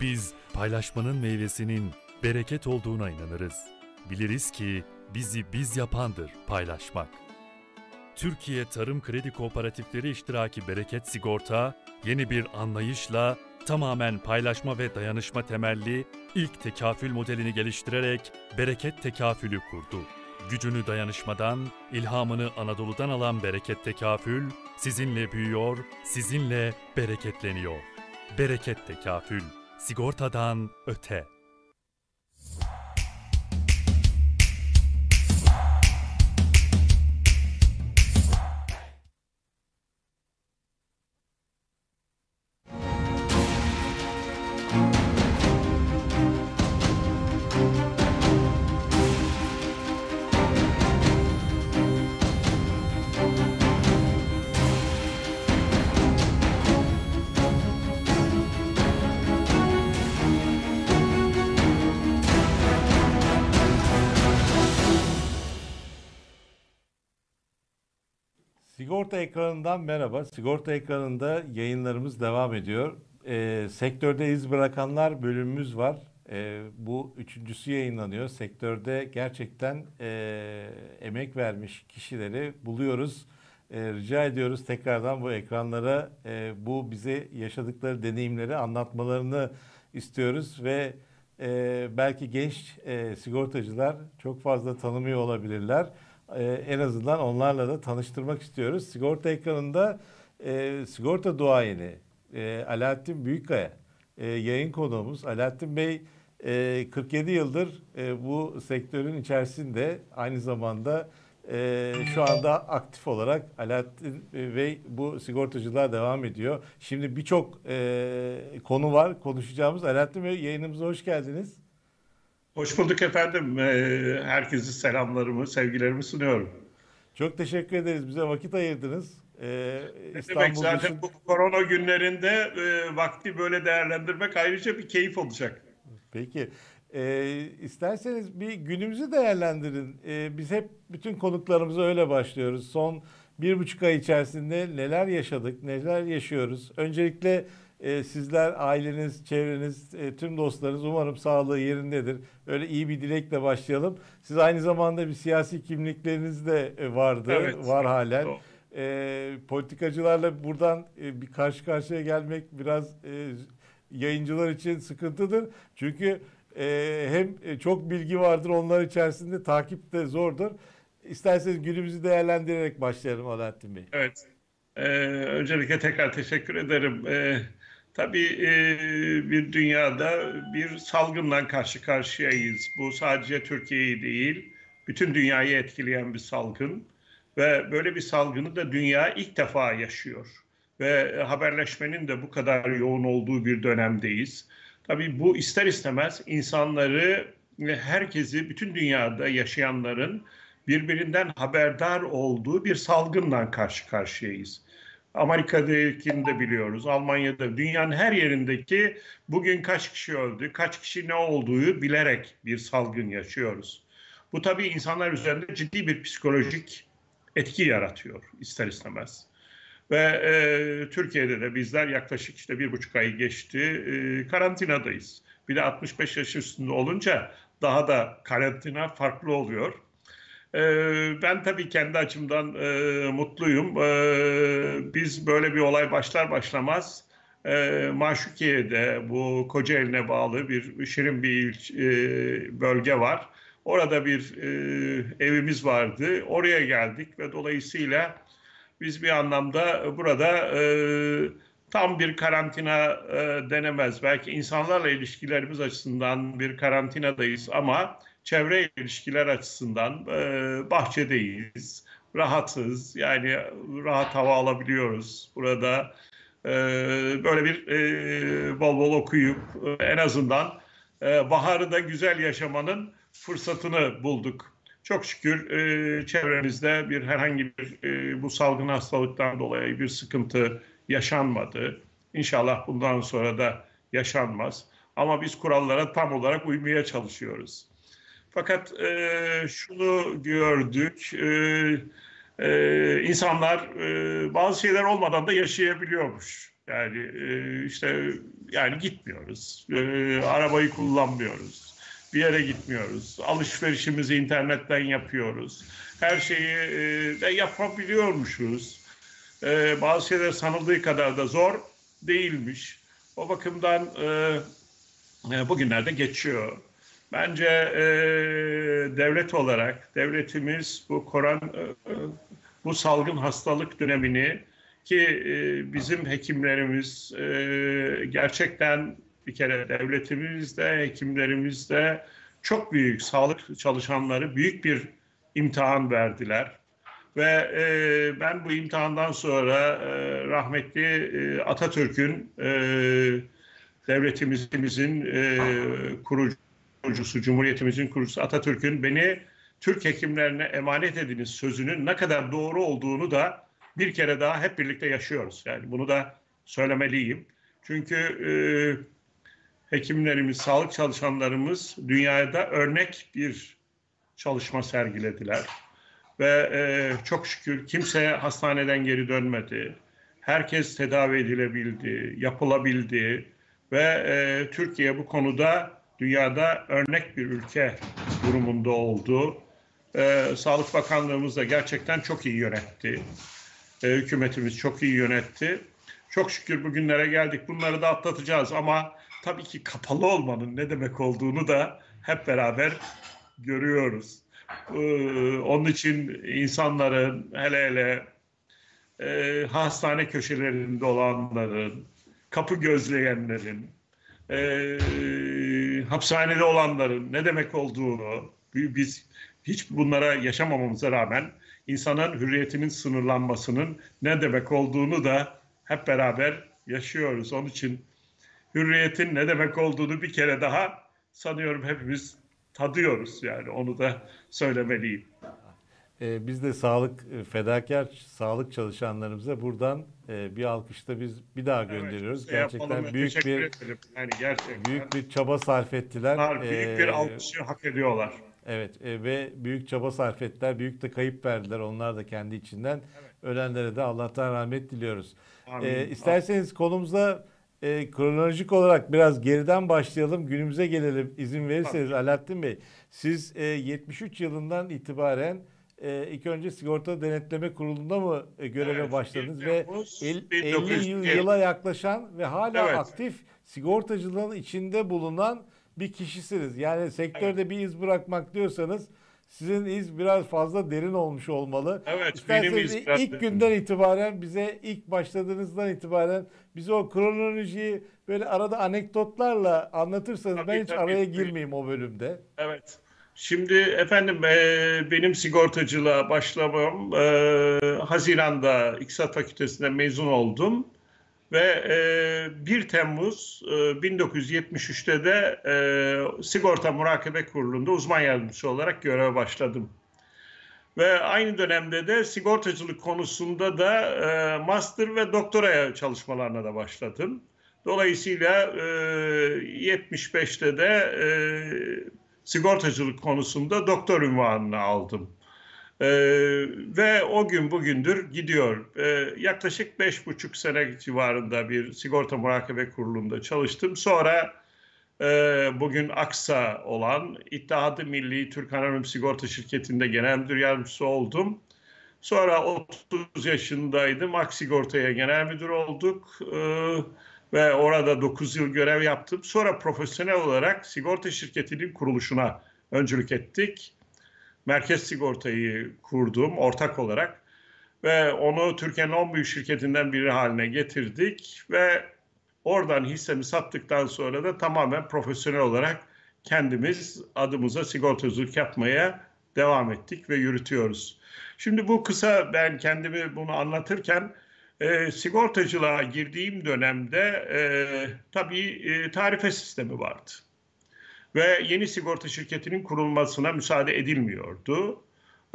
Biz paylaşmanın meyvesinin bereket olduğuna inanırız. Biliriz ki bizi biz yapandır paylaşmak. Türkiye Tarım Kredi Kooperatifleri İştiraki Bereket Sigorta, yeni bir anlayışla tamamen paylaşma ve dayanışma temelli ilk tekafül modelini geliştirerek Bereket Tekafül'ü kurdu. Gücünü dayanışmadan, ilhamını Anadolu'dan alan Bereket Tekafül, sizinle büyüyor, sizinle bereketleniyor. Bereket Tekafül, sigortadan öte. Sigorta ekranından merhaba. Sigorta ekranında yayınlarımız devam ediyor. Sektörde iz bırakanlar bölümümüz var. Bu üçüncüsü yayınlanıyor. Sektörde gerçekten emek vermiş kişileri buluyoruz. Rica ediyoruz tekrardan bu ekranlara bu bize yaşadıkları deneyimleri anlatmalarını istiyoruz ve belki genç sigortacılar çok fazla tanımıyor olabilirler. En azından onlarla da tanıştırmak istiyoruz. Sigorta ekranında sigorta duayeni Alaaddin Büyükkaya yayın konuğumuz. Alaaddin Bey 47 yıldır bu sektörün içerisinde, aynı zamanda şu anda aktif olarak Alaaddin Bey bu sigortacılığa devam ediyor. Şimdi birçok konu var konuşacağımız. Alaaddin Bey, yayınımıza hoş geldiniz. Hoş bulduk efendim. Herkese selamlarımı, sevgilerimi sunuyorum. Çok teşekkür ederiz. Bize vakit ayırdınız. Demek zaten bu korona günlerinde vakti böyle değerlendirmek ayrıca bir keyif olacak. Peki. İsterseniz bir günümüzü değerlendirin. Biz hep bütün konuklarımıza öyle başlıyoruz. Son 1,5 ay içerisinde neler yaşadık, neler yaşıyoruz? Öncelikle sizler, aileniz, çevreniz, tüm dostlarınız umarım sağlığı yerindedir. Öyle iyi bir dilekle başlayalım. Siz aynı zamanda bir siyasi kimlikleriniz de vardı, Evet, var halen. Politikacılarla buradan bir karşı karşıya gelmek biraz yayıncılar için sıkıntıdır. Çünkü hem çok bilgi vardır onlar içerisinde, takip de zordur. İsterseniz günümüzü değerlendirerek başlayalım Alaaddin Bey. Evet. Öncelikle tekrar teşekkür ederim. Tabii bir dünyada bir salgından karşı karşıyayız. Bu sadece Türkiye'yi değil, bütün dünyayı etkileyen bir salgın. Ve böyle bir salgını da dünya ilk defa yaşıyor. Ve haberleşmenin de bu kadar yoğun olduğu bir dönemdeyiz. Tabii bu ister istemez insanları, herkesi, bütün dünyada yaşayanların birbirinden haberdar olduğu bir salgından karşı karşıyayız. Amerika'dakini de biliyoruz, Almanya'da, dünyanın her yerindeki bugün kaç kişi öldü, kaç kişi ne olduğu bilerek bir salgın yaşıyoruz. Bu tabii insanlar üzerinde ciddi bir psikolojik etki yaratıyor ister istemez. Ve Türkiye'de de bizler yaklaşık işte 1,5 ay geçti, karantinadayız. Bir de 65 yaş üstünde olunca daha da karantina farklı oluyor. Ben tabii kendi açımdan mutluyum. Biz böyle bir olay başlar başlamaz Maşukiye'de, bu Kocaeli'ne bağlı bir şirin bir bölge var. Orada bir evimiz vardı. Oraya geldik ve dolayısıyla biz bir anlamda burada tam bir karantina denemez. Belki insanlarla ilişkilerimiz açısından bir karantinadayız ama çevre ilişkiler açısından bahçedeyiz, rahatız. Yani rahat hava alabiliyoruz burada. Böyle bir bol bol okuyup en azından baharı da güzel yaşamanın fırsatını bulduk. Çok şükür çevremizde herhangi bir bu salgın hastalıktan dolayı bir sıkıntı yaşanmadı. İnşallah bundan sonra da yaşanmaz. Ama biz kurallara tam olarak uymaya çalışıyoruz. Fakat şunu gördük, insanlar bazı şeyler olmadan da yaşayabiliyormuş. Yani işte Yani gitmiyoruz. Arabayı kullanmıyoruz. Bir yere gitmiyoruz. Alışverişimizi internetten yapıyoruz. Her şeyi de yapabiliyormuşuz. Bazı şeyler sanıldığı kadar da zor değilmiş. O bakımdan bugünlerde geçiyor. Bence devlet olarak devletimiz bu salgın hastalık dönemini ki bizim hekimlerimiz gerçekten bir kere devletimizde, hekimlerimizde çok büyük sağlık çalışanları büyük bir imtihan verdiler. Ve ben bu imtihandan sonra rahmetli Atatürk'ün devletimizin kurucusu, Cumhuriyetimizin kurucusu Atatürk'ün beni Türk hekimlerine emanet ediniz sözünün ne kadar doğru olduğunu da bir kere daha hep birlikte yaşıyoruz. Yani bunu da söylemeliyim. Çünkü hekimlerimiz, sağlık çalışanlarımız dünyada örnek bir çalışma sergilediler. Ve çok şükür kimse hastaneden geri dönmedi. Herkes tedavi edilebildi, yapılabildi. Ve Türkiye bu konuda dünyada örnek bir ülke durumunda oldu. Sağlık Bakanlığımız da gerçekten çok iyi yönetti. Hükümetimiz çok iyi yönetti. Çok şükür bugünlere geldik. Bunları da atlatacağız ama tabii ki kapalı olmanın ne demek olduğunu da hep beraber görüyoruz. Onun için insanların hele hele hastane köşelerinde olanların, kapı gözleyenlerin, hapishanede olanların ne demek olduğunu biz hiç bunlara yaşamamamıza rağmen insanın hürriyetinin sınırlanmasının ne demek olduğunu da hep beraber yaşıyoruz. Onun için hürriyetin ne demek olduğunu bir kere daha sanıyorum hepimiz tadıyoruz, yani onu da söylemeliyim. Biz de fedakar sağlık çalışanlarımıza buradan bir alkışta biz bir daha gönderiyoruz. Evet, gerçekten büyük bir yani gerçekten büyük bir çaba sarf ettiler. Büyük bir alkışı hak ediyorlar. Evet ve büyük çaba sarf ettiler. Büyük de kayıp verdiler. Onlar da kendi içinden. Evet. Ölenlere de Allah'tan rahmet diliyoruz. İsterseniz konumuza kronolojik olarak biraz geriden başlayalım. Günümüze gelelim izin verirseniz. Tabii. Alaaddin Bey, siz 73 yılından itibaren ilk önce Sigorta Denetleme Kurulu'nda mı göreve başladınız ve 50 yıla yaklaşan ve hala aktif sigortacılığın içinde bulunan bir kişisiniz. Yani sektörde bir iz bırakmak diyorsanız sizin iz biraz fazla derin olmuş olmalı. Evet, İsterseniz ilk günden itibaren bize, ilk başladığınızdan itibaren bize o kronolojiyi böyle arada anekdotlarla anlatırsanız ben hiç araya girmeyeyim o bölümde. Evet. Şimdi efendim benim sigortacılığa başlamam Haziran'da İktisat Fakültesi'nde mezun oldum. Ve 1 Temmuz 1973'te de Sigorta Murakabe Kurulu'nda uzman yardımcısı olarak göreve başladım. Ve aynı dönemde de sigortacılık konusunda da master ve doktora çalışmalarına da başladım. Dolayısıyla 75'te de sigortacılık konusunda doktor unvanını aldım. Ve o gün bugündür gidiyor. Yaklaşık 5,5 sene civarında bir sigorta murakabe kurulunda çalıştım. Sonra bugün AKSA olan İttihat-ı Milli Türk Anonim Sigorta Şirketi'nde genel müdür yardımcısı oldum. Sonra 30 yaşındaydım. Aksigorta'ya genel müdür olduk. Ve orada 9 yıl görev yaptım. Sonra profesyonel olarak sigorta şirketinin kuruluşuna öncülük ettik. Merkez Sigorta'yı kurdum ortak olarak ve onu Türkiye'nin 10 büyük şirketinden biri haline getirdik ve oradan hissemi sattıktan sonra da tamamen profesyonel olarak kendimiz adımıza sigortacılık yapmaya devam ettik ve yürütüyoruz. Şimdi bu kısa ben kendimi bunu anlatırken sigortacılığa girdiğim dönemde tabii tarife sistemi vardı. Ve yeni sigorta şirketinin kurulmasına müsaade edilmiyordu.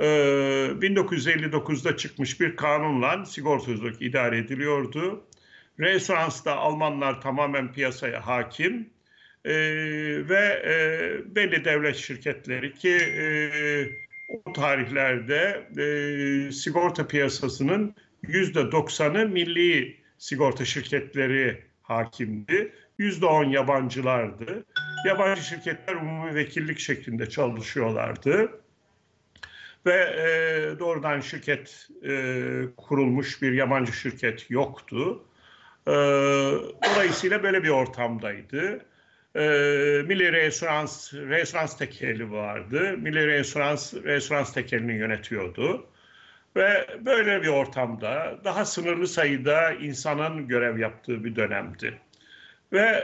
1959'da çıkmış bir kanunla sigortacılık idare ediliyordu. Renesans'ta Almanlar tamamen piyasaya hakim ve belli devlet şirketleri ki o tarihlerde sigorta piyasasının %90'ı milli sigorta şirketleri hakimdi. %10 yabancılardı. Yabancı şirketler umumi vekillik şeklinde çalışıyorlardı. Ve doğrudan şirket kurulmuş bir yabancı şirket yoktu. Dolayısıyla böyle bir ortamdaydı. Milli Restoran tekeli vardı. Milli Restoran tekelini yönetiyordu. Ve böyle bir ortamda daha sınırlı sayıda insanın görev yaptığı bir dönemdi. Ve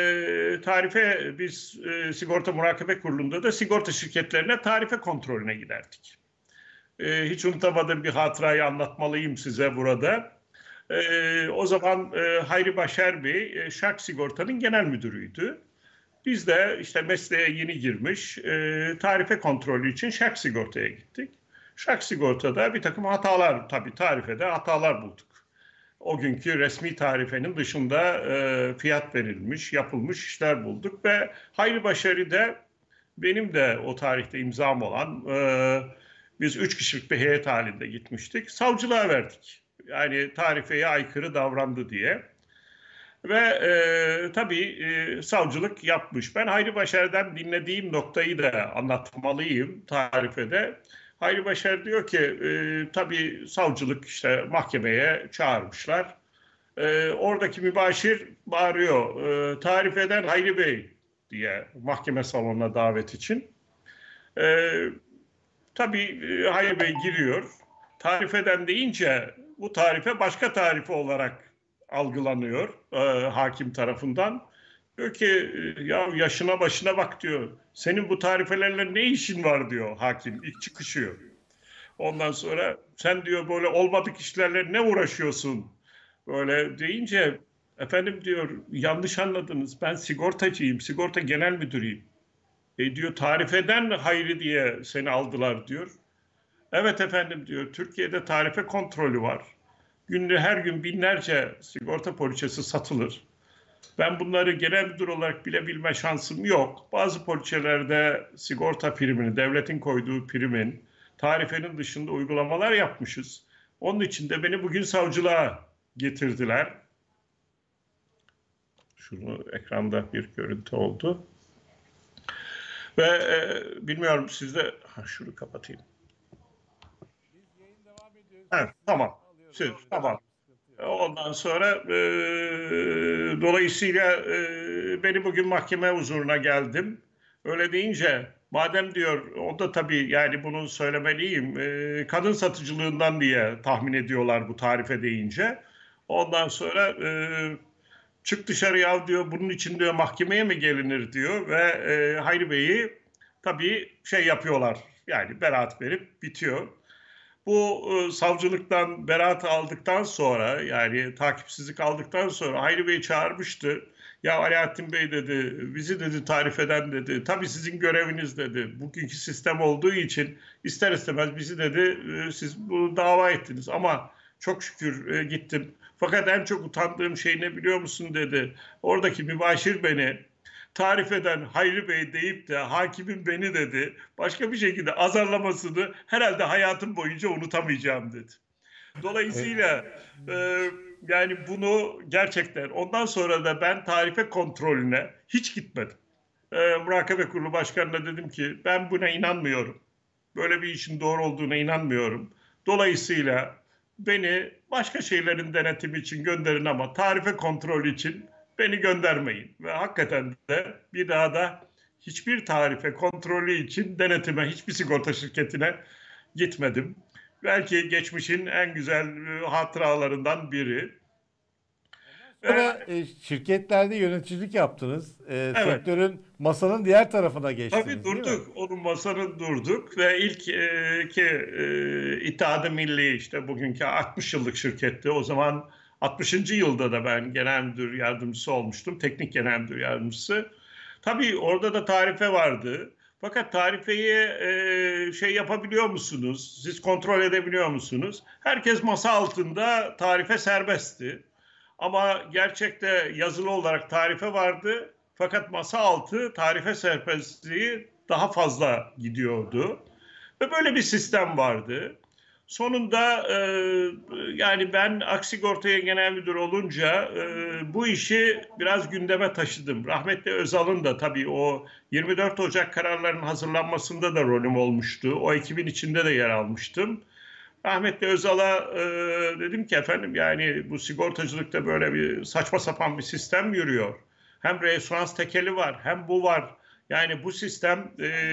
biz Sigorta Murakabe Kurulu'nda da sigorta şirketlerine tarife kontrolüne giderdik. Hiç unutamadığım bir hatırayı anlatmalıyım size burada. O zaman Hayri Başar Bey Şark Sigorta'nın genel müdürüydü. Biz de işte mesleğe yeni girmiş tarife kontrolü için Şark Sigorta'ya gittik. Şark Sigorta'da bir takım hatalar, tabii tarifede hatalar bulduk. O günkü resmi tarifenin dışında fiyat verilmiş, yapılmış işler bulduk ve Hayri Başarı da benim de o tarihte imzam olan biz 3 kişilik bir heyet halinde gitmiştik. Savcılığa verdik. Yani tarifeye aykırı davrandı diye. Ve tabii savcılık yapmış. Ben Hayri Başar'dan dinlediğim noktayı da anlatmalıyım tarifede. Hayri Başar diyor ki tabii savcılık işte mahkemeye çağırmışlar. Oradaki mübaşir bağırıyor. Tarifeden Hayri Bey diye mahkeme salonuna davet için. Tabii Hayri Bey giriyor. Tarifeden deyince bu tarife başka tarife olarak algılanıyor hakim tarafından. Diyor ki ya yaşına başına bak diyor. Senin bu tarifelerle ne işin var diyor hakim. İlk çıkışıyor. Ondan sonra sen diyor böyle olmadık işlerle ne uğraşıyorsun? Böyle deyince efendim diyor yanlış anladınız. Ben sigortacıyım. Sigorta genel müdürüyüm. Diyor tarifeden Hayri diye seni aldılar diyor. Evet efendim diyor Türkiye'de tarife kontrolü var. Her gün binlerce sigorta poliçesi satılır. Ben bunları genel müdür olarak bilebilme şansım yok. Bazı poliçelerde sigorta primini, devletin koyduğu primin, tarifenin dışında uygulamalar yapmışız. Onun için de beni bugün savcılığa getirdiler. Şunu ekranda bir görüntü oldu. Ve bilmiyorum sizde... şunu kapatayım. Evet, tamam. Tamam. Ondan sonra dolayısıyla beni bugün mahkeme huzuruna geldim. Öyle deyince madem diyor o da tabii yani bunu söylemeliyim kadın satıcılığından diye tahmin ediyorlar bu tarife deyince. Ondan sonra çık dışarı yav diyor bunun için diyor mahkemeye mi gelinir diyor ve Hayri Bey'i tabii yapıyorlar yani beraat verip bitiyor. Bu savcılıktan beraat aldıktan sonra yani takipsizlik aldıktan sonra Hayri Bey çağırmıştı. Ya Alaaddin Bey dedi bizi dedi tarifeden dedi tabii sizin göreviniz dedi. Bugünkü sistem olduğu için ister istemez bizi dedi siz bu dava ettiniz ama çok şükür gittim. Fakat en çok utandığım şey ne biliyor musun dedi. Oradaki mübaşir beni tarifeden Hayri Bey deyip de hakimin beni dedi başka bir şekilde azarlamasını herhalde hayatım boyunca unutamayacağım dedi. Dolayısıyla yani bunu gerçekten ondan sonra da ben tarife kontrolüne hiç gitmedim. Murakabe Kurulu Başkanı'na dedim ki ben buna inanmıyorum. Böyle bir işin doğru olduğuna inanmıyorum. Dolayısıyla beni başka şeylerin denetimi için gönderin ama tarife kontrolü için beni göndermeyin. Ve hakikaten de bir daha da hiçbir tarife kontrolü için denetime, hiçbir sigorta şirketine gitmedim. Belki geçmişin en güzel hatıralarından biri. Sonra şirketlerde yöneticilik yaptınız. Evet. Sektörün masanın diğer tarafına geçtiniz. Tabii durduk. Onun masanın durduk ve ilk İttihat-ı Milli işte bugünkü 60 yıllık şirketti. O zaman 60. yılda da ben genel müdür yardımcısı olmuştum. Teknik genel müdür yardımcısı. Tabii orada da tarife vardı. Fakat tarifeyi yapabiliyor musunuz? Siz kontrol edebiliyor musunuz? Herkes masa altında tarife serbestti. Ama gerçekte yazılı olarak tarife vardı. Fakat masa altı tarife serbestliği daha fazla gidiyordu. Ve böyle bir sistem vardı. Sonunda yani ben Aksigorta'ya genel müdür olunca bu işi biraz gündeme taşıdım. Rahmetli Özal'ın da tabii o 24 Ocak kararlarının hazırlanmasında da rolüm olmuştu. O ekibin içinde de yer almıştım. Rahmetli Özal'a dedim ki efendim yani bu sigortacılıkta böyle bir saçma sapan bir sistem yürüyor. Hem referans tekeli var hem bu var. Yani bu sistem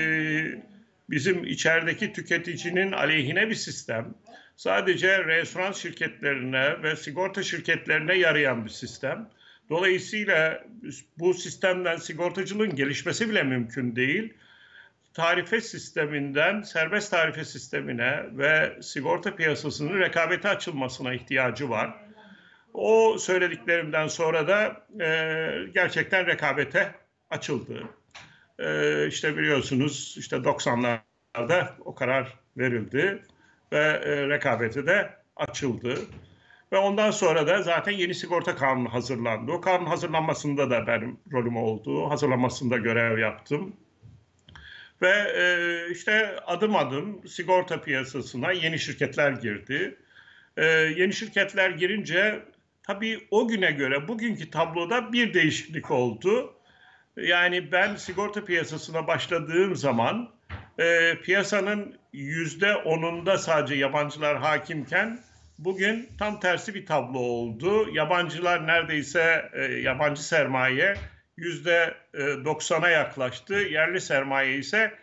bizim içerideki tüketicinin aleyhine bir sistem. Sadece referans şirketlerine ve sigorta şirketlerine yarayan bir sistem. Dolayısıyla bu sistemden sigortacılığın gelişmesi bile mümkün değil. Tarife sisteminden serbest tarife sistemine ve sigorta piyasasının rekabete açılmasına ihtiyacı var. O söylediklerimden sonra da gerçekten rekabete açıldı. İşte biliyorsunuz işte 90'larda o karar verildi ve rekabete de açıldı. Ve ondan sonra da zaten yeni sigorta kanunu hazırlandı. O kanun hazırlanmasında da benim rolüm oldu. Hazırlanmasında görev yaptım. Ve işte adım adım sigorta piyasasına yeni şirketler girdi. Yeni şirketler girince tabii o güne göre bugünkü tabloda bir değişiklik oldu. Yani ben sigorta piyasasına başladığım zaman piyasanın %10'unda sadece yabancılar hakimken bugün tam tersi bir tablo oldu. Yabancılar neredeyse yabancı sermaye %90'a yaklaştı. Yerli sermaye ise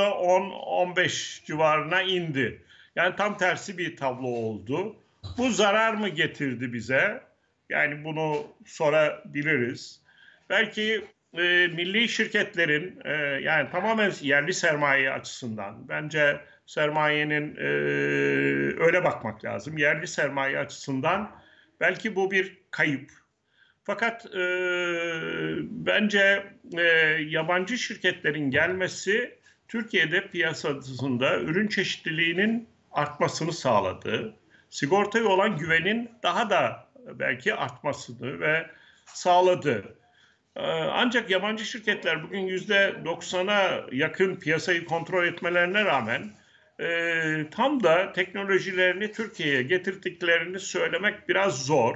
%10-15 civarına indi. Yani tam tersi bir tablo oldu. Bu zarar mı getirdi bize? Yani bunu sorabiliriz. Belki milli şirketlerin yani tamamen yerli sermaye açısından bence sermayenin öyle bakmak lazım. Yerli sermaye açısından belki bu bir kayıp. Fakat bence yabancı şirketlerin gelmesi Türkiye'de piyasasında ürün çeşitliliğinin artmasını sağladı. Sigortaya olan güvenin daha da belki artmasını ve sağladı. Ancak yabancı şirketler bugün %90'a yakın piyasayı kontrol etmelerine rağmen tam da teknolojilerini Türkiye'ye getirdiklerini söylemek biraz zor.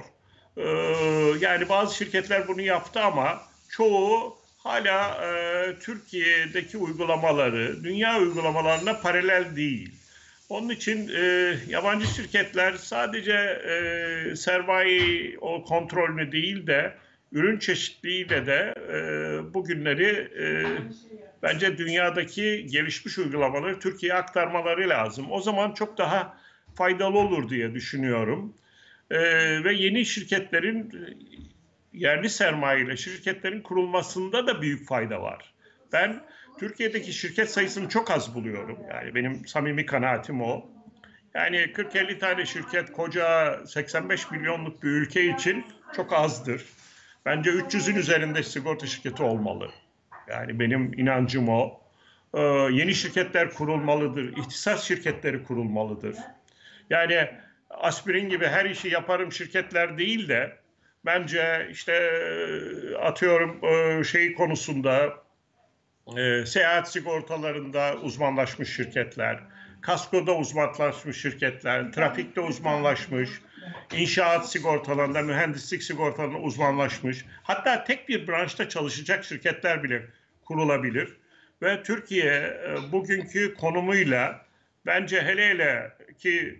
Yani bazı şirketler bunu yaptı ama çoğu hala Türkiye'deki uygulamaları, dünya uygulamalarına paralel değil. Onun için yabancı şirketler sadece sermaye o kontrolünü değil de ürün çeşitliliğiyle de bugünleri bence dünyadaki gelişmiş uygulamaları Türkiye'ye aktarmaları lazım. O zaman çok daha faydalı olur diye düşünüyorum. Ve yeni şirketlerin yerli sermayeyle şirketlerin kurulmasında da büyük fayda var. Ben Türkiye'deki şirket sayısını çok az buluyorum. Yani benim samimi kanaatim o. Yani 40-50 tane şirket koca 85 milyonluk bir ülke için çok azdır. Bence 300'ün üzerinde sigorta şirketi olmalı. Yani benim inancım o. Yeni şirketler kurulmalıdır. İhtisas şirketleri kurulmalıdır. Yani aspirin gibi her işi yaparım şirketler değil de bence işte atıyorum şey konusunda seyahat sigortalarında uzmanlaşmış şirketler, kaskoda uzmanlaşmış şirketler, trafikte uzmanlaşmış, inşaat sigortalarında, mühendislik sigortalarında uzmanlaşmış, hatta tek bir branşta çalışacak şirketler bile kurulabilir. Ve Türkiye bugünkü konumuyla bence hele hele ki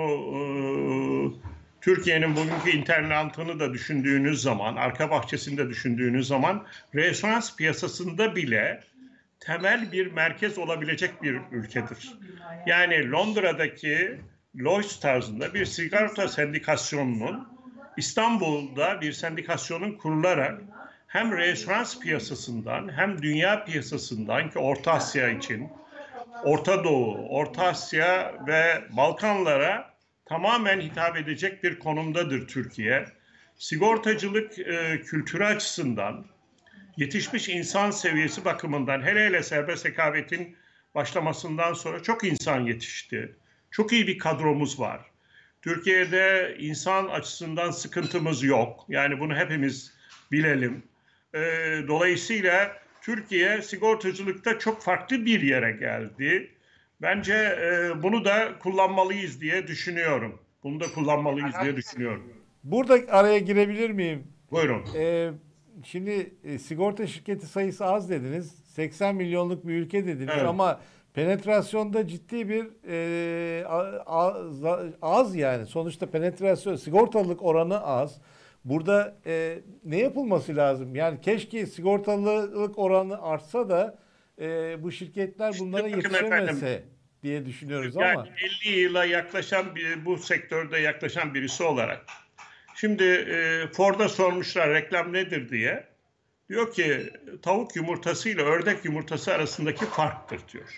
bunu Türkiye'nin bugünkü internetini da düşündüğünüz zaman, arka bahçesini de düşündüğünüz zaman referans piyasasında bile temel bir merkez olabilecek bir ülkedir. Yani Londra'daki Lloyd's tarzında bir sigorta sendikasyonunun İstanbul'da bir sendikasyonun kurularak hem referans piyasasından hem dünya piyasasından ki Orta Asya için Orta Doğu, Orta Asya ve Balkanlara tamamen hitap edecek bir konumdadır Türkiye. Sigortacılık kültürü açısından, yetişmiş insan seviyesi bakımından hele hele serbest rekabetin başlamasından sonra çok insan yetişti. Çok iyi bir kadromuz var. Türkiye'de insan açısından sıkıntımız yok. Yani bunu hepimiz bilelim. Dolayısıyla Türkiye sigortacılıkta çok farklı bir yere geldi. Bence bunu da kullanmalıyız diye düşünüyorum. Bunu da kullanmalıyız diye düşünüyorum. Burada araya girebilir miyim? Buyurun. Şimdi sigorta şirketi sayısı az dediniz. 80 milyonluk bir ülke dediniz, Evet. ama penetrasyonda ciddi bir az yani. Sonuçta penetrasyon, sigortalılık oranı az. Burada ne yapılması lazım? Yani keşke sigortalılık oranı artsa da bu şirketler bunlara Bakın yetişemese efendim, diye düşünüyoruz yani ama. 50 yıla yaklaşan bu sektörde yaklaşan birisi olarak. Şimdi Ford'a sormuşlar reklam nedir diye. Diyor ki tavuk yumurtası ile ördek yumurtası arasındaki farktır diyor.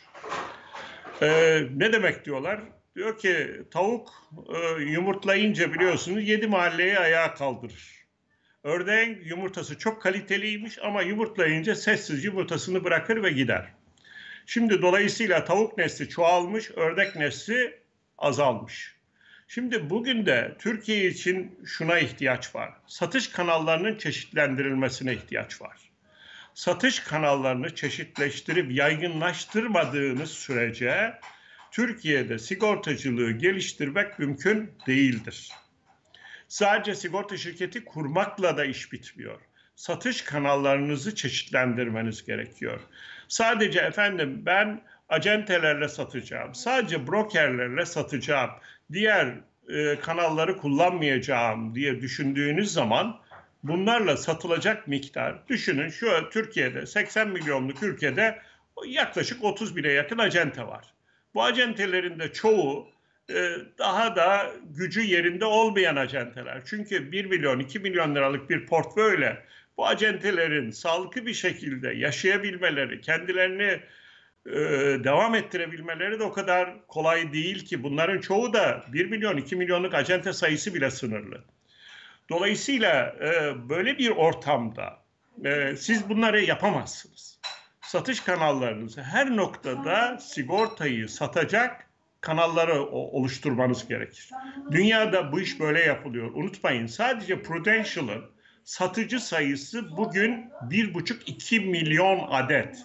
Ne demek diyorlar? Diyor ki tavuk yumurtlayınca biliyorsunuz 7 mahalleyi ayağa kaldırır. Ördeğin yumurtası çok kaliteliymiş ama yumurtlayınca sessiz yumurtasını bırakır ve gider. Şimdi dolayısıyla tavuk nesli çoğalmış, ördek nesli azalmış. Şimdi bugün de Türkiye için şuna ihtiyaç var. Satış kanallarının çeşitlendirilmesine ihtiyaç var. Satış kanallarını çeşitleştirip yaygınlaştırmadığınız sürece Türkiye'de sigortacılığı geliştirmek mümkün değildir. Sadece sigorta şirketi kurmakla da iş bitmiyor. Satış kanallarınızı çeşitlendirmeniz gerekiyor. Sadece efendim ben acentelerle satacağım, sadece brokerlerle satacağım, diğer kanalları kullanmayacağım diye düşündüğünüz zaman bunlarla satılacak miktar, düşünün şu Türkiye'de 80 milyonluk ülkede yaklaşık 30 bine yakın acente var. Bu acentelerin de çoğu daha da gücü yerinde olmayan acenteler. Çünkü 1 milyon, 2 milyon liralık bir portföyle bu acentelerin sağlıklı bir şekilde yaşayabilmeleri, kendilerini devam ettirebilmeleri de o kadar kolay değil ki. Bunların çoğu da 1 milyon, 2 milyonluk acente sayısı bile sınırlı. Dolayısıyla böyle bir ortamda siz bunları yapamazsınız. Satış kanallarınızı her noktada sigortayı satacak kanalları oluşturmanız gerekir. Dünyada bu iş böyle yapılıyor. Unutmayın, sadece Prudential'ın satıcı sayısı bugün 1,5-2 milyon adet.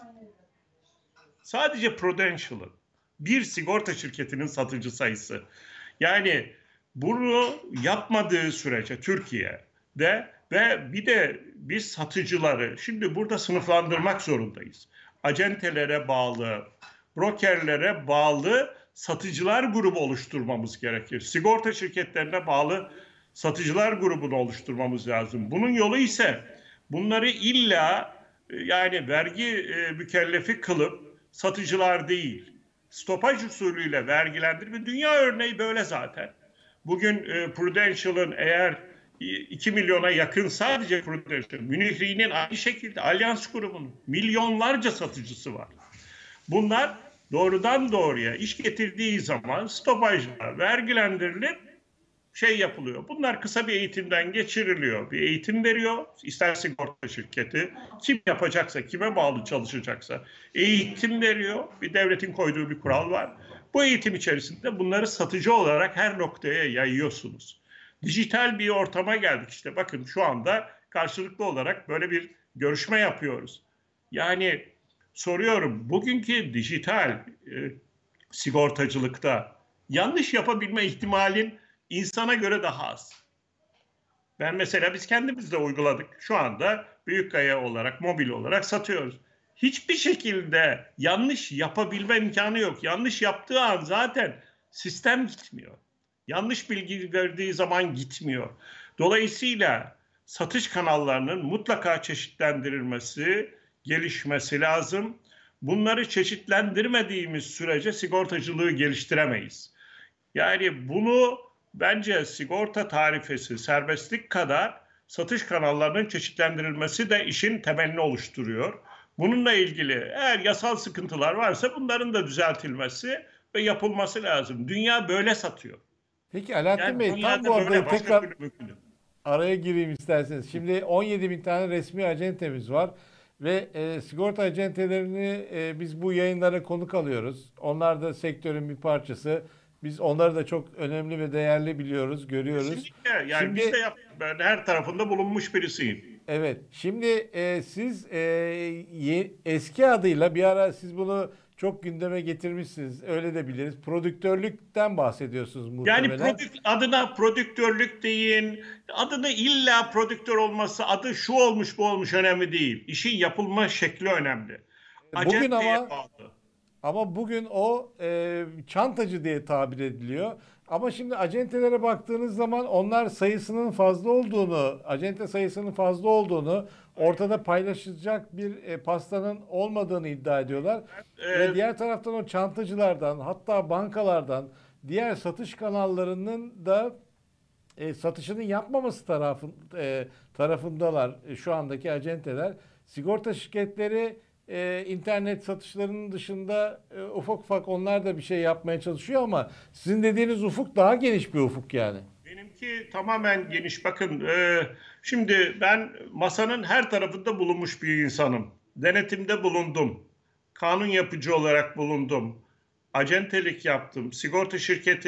Sadece Prudential'ın bir sigorta şirketinin satıcı sayısı. Yani bunu yapmadığı sürece Türkiye'de ve bir de biz satıcıları şimdi burada sınıflandırmak zorundayız. Acentelere bağlı, brokerlere bağlı satıcılar grubu oluşturmamız gerekir. Sigorta şirketlerine bağlı satıcılar grubunu oluşturmamız lazım. Bunun yolu ise bunları illa yani vergi mükellefi kılıp satıcılar değil, stopaj usulüyle vergilendirme. Dünya örneği böyle zaten. Bugün Prudential'ın eğer 2 milyona yakın sadece Prudential, Münih Re'nin aynı şekilde Allianz grubunun milyonlarca satıcısı var. Bunlar doğrudan doğruya iş getirdiği zaman stopajlar vergilendirilip yapılıyor. Bunlar kısa bir eğitimden geçiriliyor. Bir eğitim veriyor. İster sigorta şirketi, kim yapacaksa, kime bağlı çalışacaksa eğitim veriyor. Bir devletin koyduğu bir kural var. Bu eğitim içerisinde bunları satıcı olarak her noktaya yayıyorsunuz. Dijital bir ortama geldik işte. Bakın şu anda karşılıklı olarak böyle bir görüşme yapıyoruz. Yani soruyorum, bugünkü dijital sigortacılıkta yanlış yapabilme ihtimalin insana göre daha az. Ben mesela biz kendimiz de uyguladık. Şu anda Büyükkaya olarak, mobil olarak satıyoruz. Hiçbir şekilde yanlış yapabilme imkanı yok. Yanlış yaptığı an zaten sistem gitmiyor. Yanlış bilgi verdiği zaman gitmiyor. Dolayısıyla satış kanallarının mutlaka çeşitlendirilmesi, gelişmesi lazım. Bunları çeşitlendirmediğimiz sürece sigortacılığı geliştiremeyiz. Yani bunu bence sigorta tarifesi, serbestlik kadar satış kanallarının çeşitlendirilmesi de işin temelini oluşturuyor. Bununla ilgili eğer yasal sıkıntılar varsa bunların da düzeltilmesi ve yapılması lazım. Dünya böyle satıyor. Peki Alaaddin Yani Bey, tam bu dünyada böyle, arada başka tekrar türlü mümkün değil. araya gireyim isterseniz. Şimdi 17 bin tane resmi acentemiz var ve sigorta acentelerini biz bu yayınlara konuk alıyoruz. Onlar da sektörün bir parçası. Biz onları da çok önemli ve değerli biliyoruz, görüyoruz. Kesinlikle. Yani biz de ben her tarafında bulunmuş birisiyim. Evet. Şimdi siz eski adıyla bir ara siz bunu çok gündeme getirmişsiniz. Öyle de biliriz. Prodüktörlükten bahsediyorsunuz Yani muhtemelen. adına prodüktörlük deyin, adını illa prodüktör olması, adı şu olmuş bu olmuş önemli değil. İşin yapılma şekli önemli. Bugün Acenteye bağlı. ama bugün o çantacı diye tabir ediliyor. Ama şimdi acentelere baktığınız zaman onlar sayısının fazla olduğunu, acente sayısının fazla olduğunu, ortada paylaşılacak bir pastanın olmadığını iddia ediyorlar. Ve Ee, diğer taraftan o çantacılardan, hatta bankalardan, diğer satış kanallarının da satışını yapmaması tarafındalar şu andaki acenteler. Sigorta şirketleri internet satışlarının dışında ufak ufak onlar da bir şey yapmaya çalışıyor ama sizin dediğiniz ufuk daha geniş bir ufuk yani. Benimki tamamen geniş. Bakın, şimdi ben masanın her tarafında bulunmuş bir insanım. Denetimde bulundum. Kanun yapıcı olarak bulundum. Acentelik yaptım. Sigorta şirketi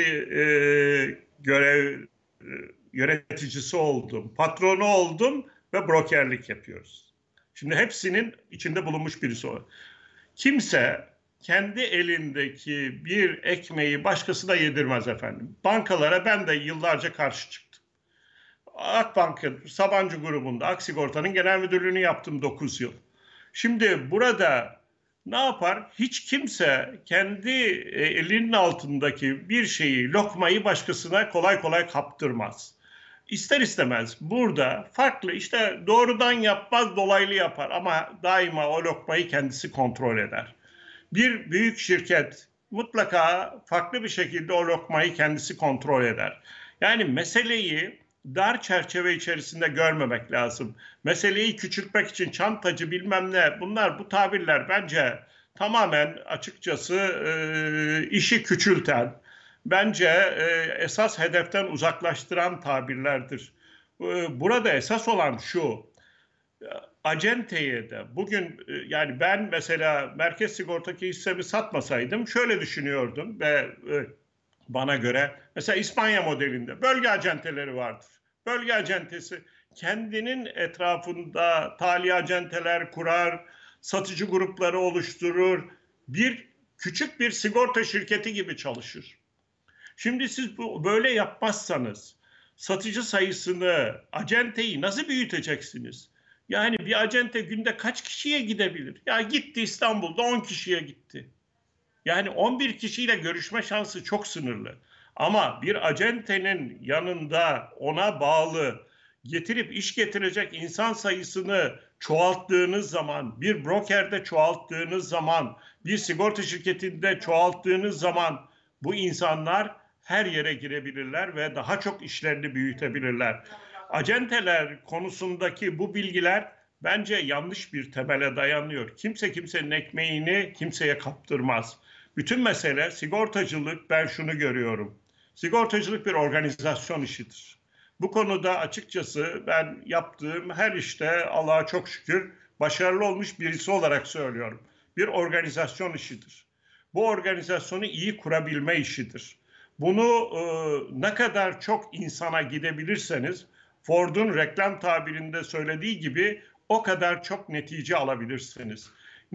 görev e, yöneticisi oldum. Patronu oldum ve brokerlik yapıyoruz. Şimdi hepsinin içinde bulunmuş birisi o. Kimse kendi elindeki bir ekmeği başkasına yedirmez efendim. Bankalara ben de yıllarca karşı çıktım. Akbank'ın, Sabancı grubunda, Aksigorta'nın genel müdürlüğünü yaptım 9 yıl. Şimdi burada ne yapar? Hiç kimse kendi elinin altındaki bir şeyi, lokmayı başkasına kolay kolay kaptırmaz. İster istemez burada farklı, işte doğrudan yapmaz, dolaylı yapar ama daima o lokmayı kendisi kontrol eder. Bir büyük şirket mutlaka farklı bir şekilde o lokmayı kendisi kontrol eder. Yani meseleyi dar çerçeve içerisinde görmemek lazım. Meseleyi küçültmek için çantacı bilmem ne, bu tabirler bence tamamen açıkçası işi küçülten, bence esas hedeften uzaklaştıran tabirlerdir. Burada esas olan şu: acenteye de bugün, yani ben mesela merkez sigortaki hissemi satmasaydım şöyle düşünüyordum ve bana göre mesela İspanya modelinde bölge acenteleri vardır. Bölge acentesi kendinin etrafında tali acenteler kurar, satıcı grupları oluşturur, küçük bir sigorta şirketi gibi çalışır. Şimdi siz böyle yapmazsanız satıcı sayısını, acenteyi nasıl büyüteceksiniz? Yani bir acente günde kaç kişiye gidebilir? Ya gitti, İstanbul'da 10 kişiye gitti. Yani 11 kişiyle görüşme şansı çok sınırlı. Ama bir acentenin yanında ona bağlı getirip iş getirecek insan sayısını çoğalttığınız zaman, bir brokerde çoğalttığınız zaman, bir sigorta şirketinde çoğalttığınız zaman bu insanlar her yere girebilirler ve daha çok işlerini büyütebilirler. Acenteler konusundaki bu bilgiler bence yanlış bir temele dayanıyor. Kimse kimsenin ekmeğini kimseye kaptırmaz. Bütün mesele sigortacılık, ben şunu görüyorum. Sigortacılık bir organizasyon işidir. Bu konuda açıkçası ben yaptığım her işte Allah'a çok şükür başarılı olmuş birisi olarak söylüyorum. Bir organizasyon işidir. Bu organizasyonu iyi kurabilme işidir. Bunu ne kadar çok insana gidebilirseniz, Ford'un reklam tabirinde söylediği gibi o kadar çok netice alabilirsiniz.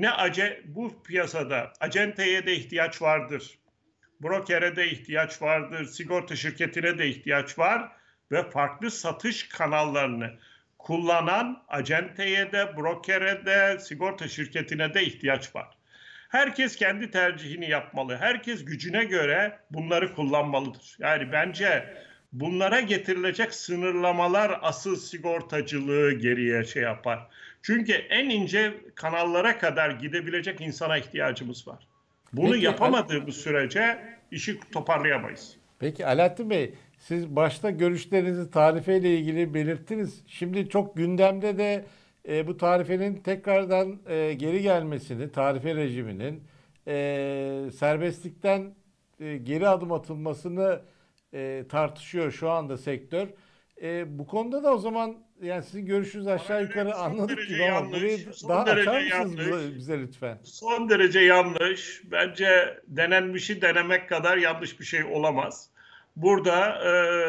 Bu piyasada acenteye de ihtiyaç vardır. Brokere de ihtiyaç vardır. Sigorta şirketine de ihtiyaç var ve farklı satış kanallarını kullanan acenteye de, brokere de, sigorta şirketine de ihtiyaç var. Herkes kendi tercihini yapmalı. Herkes gücüne göre bunları kullanmalıdır. Yani bence bunlara getirilecek sınırlamalar asıl sigortacılığı geriye yapar. Çünkü en ince kanallara kadar gidebilecek insana ihtiyacımız var. Bunu Peki, yapamadığımız sürece işi toparlayamayız. Peki Alaaddin Bey, siz başta görüşlerinizi tarifeyle ilgili belirttiniz. Şimdi çok gündemde de bu tarifenin tekrardan geri gelmesini, tarife rejiminin serbestlikten geri adım atılmasını tartışıyor şu anda sektör. Bu konuda da o zaman yani sizin görüşünüz aşağı yukarı anladık gibi ama burayı daha açar mısınız bize lütfen? Son derece yanlış. Bence denenmişi denemek kadar yanlış bir şey olamaz. Burada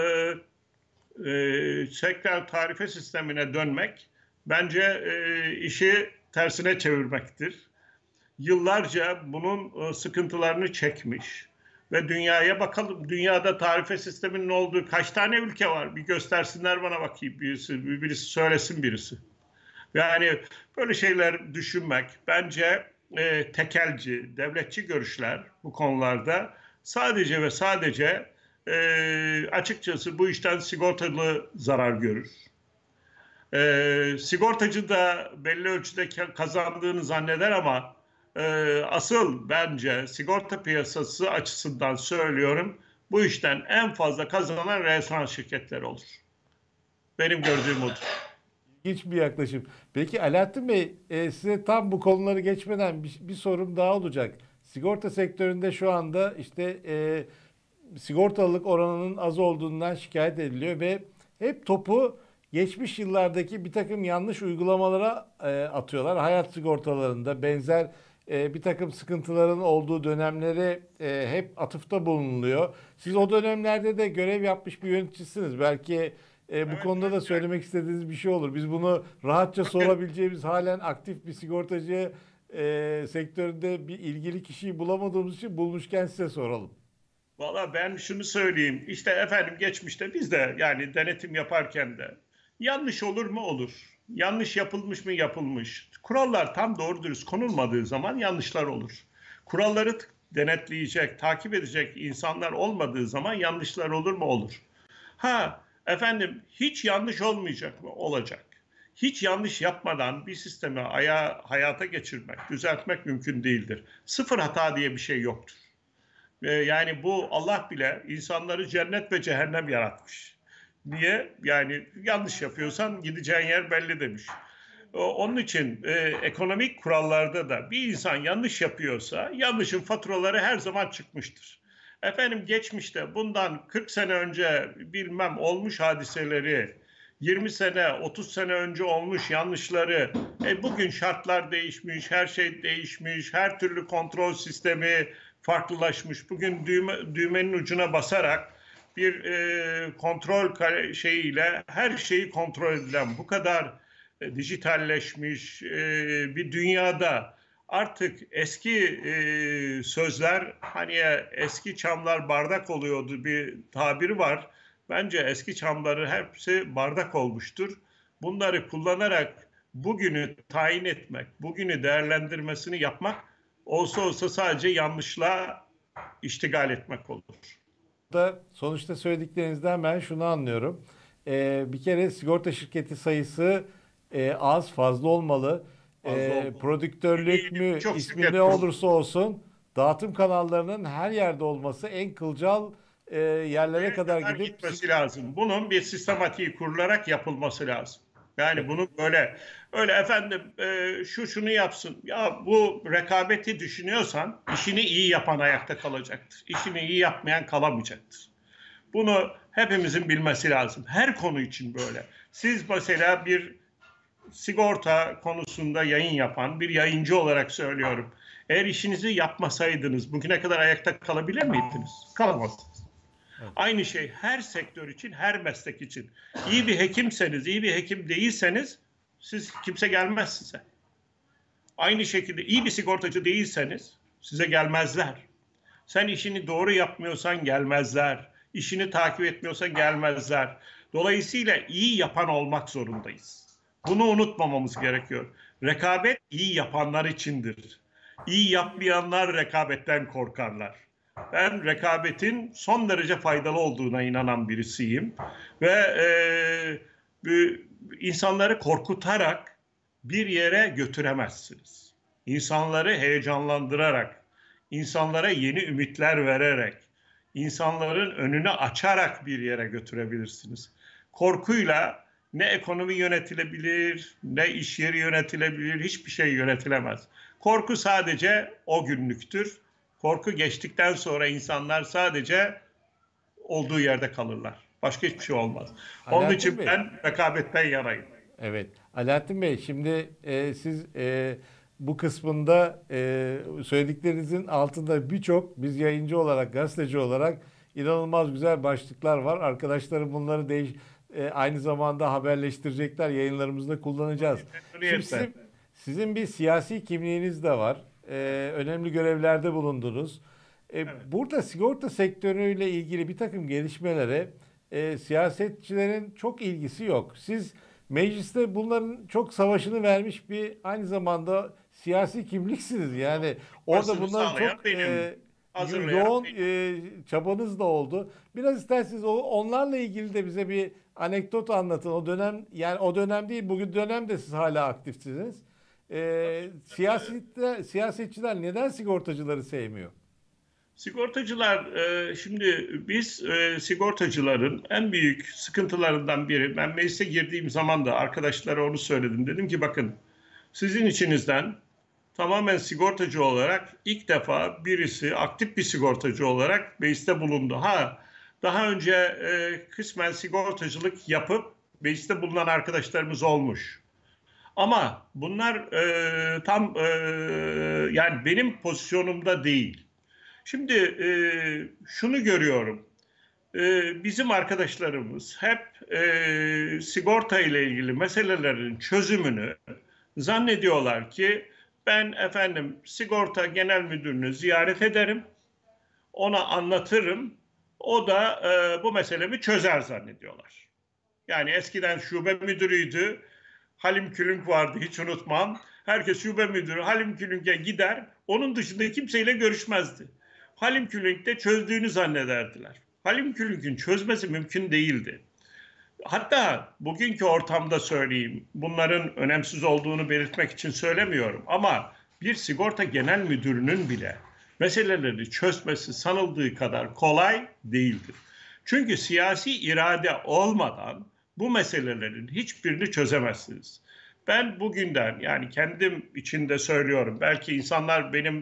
tekrar tarife sistemine dönmek bence işi tersine çevirmektir. yıllarca bunun sıkıntılarını çekmiş. Ve dünyaya bakalım. Dünyada tarife sisteminin olduğu kaç tane ülke var? Bir göstersinler bana bakayım. Birisi söylesin birisi. Yani böyle şeyler düşünmek bence tekelci, devletçi görüşler bu konularda sadece ve sadece açıkçası bu işten sigortalı zarar görür. Sigortacı da belli ölçüde kazandığını zanneder ama asıl bence sigorta piyasası açısından söylüyorum, bu işten en fazla kazanan reasürans şirketleri olur. Benim gördüğüm odur. İlginç bir yaklaşım. Peki Alaaddin Bey, size tam bu konuları geçmeden bir sorum daha olacak. Sigorta sektöründe şu anda işte sigortalılık oranının az olduğundan şikayet ediliyor ve hep topu geçmiş yıllardaki bir takım yanlış uygulamalara atıyorlar. Hayat sigortalarında benzer bir takım sıkıntıların olduğu dönemlere hep atıfta bulunuluyor. Siz o dönemlerde de görev yapmış bir yöneticisiniz. Belki bu konuda da söylemek istediğiniz bir şey olur. Biz bunu rahatça sorabileceğimiz halen aktif bir sigortacı sektöründe bir ilgili kişiyi bulamadığımız için bulmuşken size soralım. Valla ben şunu söyleyeyim. İşte efendim geçmişte biz de yani denetim yaparken de yanlış olur mu? Olur. Yanlış yapılmış mı? Yapılmış. Kurallar tam doğru dürüst konulmadığı zaman yanlışlar olur. Kuralları denetleyecek, takip edecek insanlar olmadığı zaman yanlışlar olur mu? Olur. Ha efendim hiç yanlış olmayacak mı? Olacak. Hiç yanlış yapmadan bir sistemi hayata geçirmek, düzeltmek mümkün değildir. Sıfır hata diye bir şey yoktur. Yani bu Allah bile insanları cennet ve cehennem yaratmış. Niye? Yani yanlış yapıyorsan gideceğin yer belli demiş. Onun için ekonomik kurallarda da bir insan yanlış yapıyorsa yanlışın faturaları her zaman çıkmıştır. Efendim geçmişte bundan 40 sene önce bilmem olmuş hadiseleri, 20 sene, 30 sene önce olmuş yanlışları, bugün şartlar değişmiş, her şey değişmiş, her türlü kontrol sistemi farklılaşmış. Bugün düğmenin ucuna basarak bir kontrol şeyiyle her şeyi kontrol edilen bu kadar dijitalleşmiş bir dünyada artık eski sözler hani eski çamlar bardak oluyordu bir tabiri var. Bence eski çamları hepsi bardak olmuştur. Bunları kullanarak bugünü tayin etmek, bugünü değerlendirmesini yapmak olsa sadece yanlışla iştigal etmek olur. Sonuçta söylediklerinizden ben şunu anlıyorum. Bir kere sigorta şirketi sayısı az, fazla olmalı. Prodüktörlük mü, ismi ne olursa olsun dağıtım kanallarının her yerde olması en kılcal yerlere kadar gitmesi lazım. Bunun bir sistematiği kurularak yapılması lazım. Yani bunu böyle öyle efendim şunu yapsın. Ya bu rekabeti düşünüyorsan işini iyi yapan ayakta kalacaktır. İşini iyi yapmayan kalamayacaktır. Bunu hepimizin bilmesi lazım. Her konu için böyle. Siz mesela bir sigorta konusunda yayın yapan bir yayıncı olarak söylüyorum. Eğer işinizi yapmasaydınız bugüne kadar ayakta kalabilir miydiniz? Kalamazdınız. Evet. Aynı şey her sektör için, her meslek için. İyi bir hekimseniz, iyi bir hekim değilseniz siz kimse gelmez size. Aynı şekilde iyi bir sigortacı değilseniz size gelmezler. Sen işini doğru yapmıyorsan gelmezler. İşini takip etmiyorsan gelmezler. Dolayısıyla iyi yapan olmak zorundayız. Bunu unutmamamız gerekiyor. Rekabet iyi yapanlar içindir. İyi yapmayanlar rekabetten korkarlar. Ben rekabetin son derece faydalı olduğuna inanan birisiyim. Ve insanları korkutarak bir yere götüremezsiniz. İnsanları heyecanlandırarak, insanlara yeni ümitler vererek, insanların önünü açarak bir yere götürebilirsiniz. Korkuyla ne ekonomi yönetilebilir, ne iş yeri yönetilebilir, hiçbir şey yönetilemez. Korku sadece o günlüktür. Korku geçtikten sonra insanlar sadece olduğu yerde kalırlar. Başka hiçbir şey olmaz. Onun için ben rekabetten yanayım. Evet. Alaaddin Bey, şimdi siz bu kısmında söylediklerinizin altında birçok biz yayıncı olarak, gazeteci olarak inanılmaz güzel başlıklar var. Arkadaşlarım bunları aynı zamanda haberleştirecekler. Yayınlarımızda kullanacağız. Şimdi sizin bir siyasi kimliğiniz de var. önemli görevlerde bulundunuz. Evet. Burada sigorta sektörüyle ilgili bir takım gelişmelere siyasetçilerin çok ilgisi yok. Siz mecliste bunların çok savaşını vermiş bir aynı zamanda siyasi kimliksiniz. Yani orada Basını bunların sağlayan çok benim, hazırlayan yoğun benim. çabanız da oldu. Biraz isterseniz onlarla ilgili de bize bir anekdot anlatın. O dönem, yani o dönem değil, bugün dönemde siz hala aktifsiniz. Siyasetçiler neden sigortacıları sevmiyor? Sigortacılar, şimdi biz sigortacıların en büyük sıkıntılarından biri, ben meclise girdiğim zaman da arkadaşlara onu söyledim. Dedim ki bakın, sizin içinizden tamamen sigortacı olarak ilk defa birisi aktif bir sigortacı olarak mecliste bulundu. Daha önce kısmen sigortacılık yapıp mecliste bulunan arkadaşlarımız olmuş. Ama bunlar tam yani benim pozisyonumda değil. Şimdi şunu görüyorum. Bizim arkadaşlarımız hep sigorta ile ilgili meselelerin çözümünü zannediyorlar ki ben efendim sigorta genel müdürünü ziyaret ederim, ona anlatırım, o da bu meselemi çözer zannediyorlar. Yani eskiden şube müdürüydü, Halim Külünk vardı, hiç unutmam. Herkes şube müdürü Halim Külünk'e gider, onun dışında kimseyle görüşmezdi. Halim Külünk de çözdüğünü zannederdiler. Halim Külünk'ün çözmesi mümkün değildi. Hatta bugünkü ortamda söyleyeyim, bunların önemsiz olduğunu belirtmek için söylemiyorum ama bir sigorta genel müdürünün bile meseleleri çözmesi sanıldığı kadar kolay değildir. Çünkü siyasi irade olmadan bu meselelerin hiçbirini çözemezsiniz. Ben bugünden, yani kendim için de söylüyorum, belki insanlar benim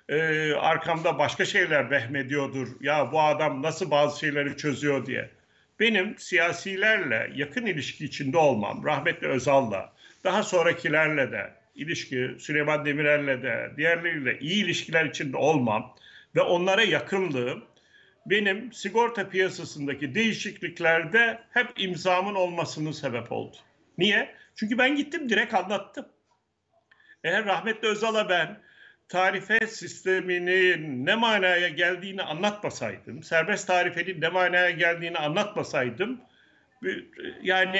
arkamda başka şeyler vehmediyordur. Ya bu adam nasıl bazı şeyleri çözüyor diye. Benim siyasilerle yakın ilişki içinde olmam, rahmetli Özal'la, daha sonrakilerle de ilişki, Süleyman Demirel'le de, diğerleriyle iyi ilişkiler içinde olmam ve onlara yakınlığım benim sigorta piyasasındaki değişikliklerde hep imzamın olmasının sebep oldu. Niye? Çünkü ben gittim direkt anlattım. Eğer rahmetli Özal'a ben tarife sisteminin ne manaya geldiğini anlatmasaydım, serbest tarifenin ne manaya geldiğini anlatmasaydım, yani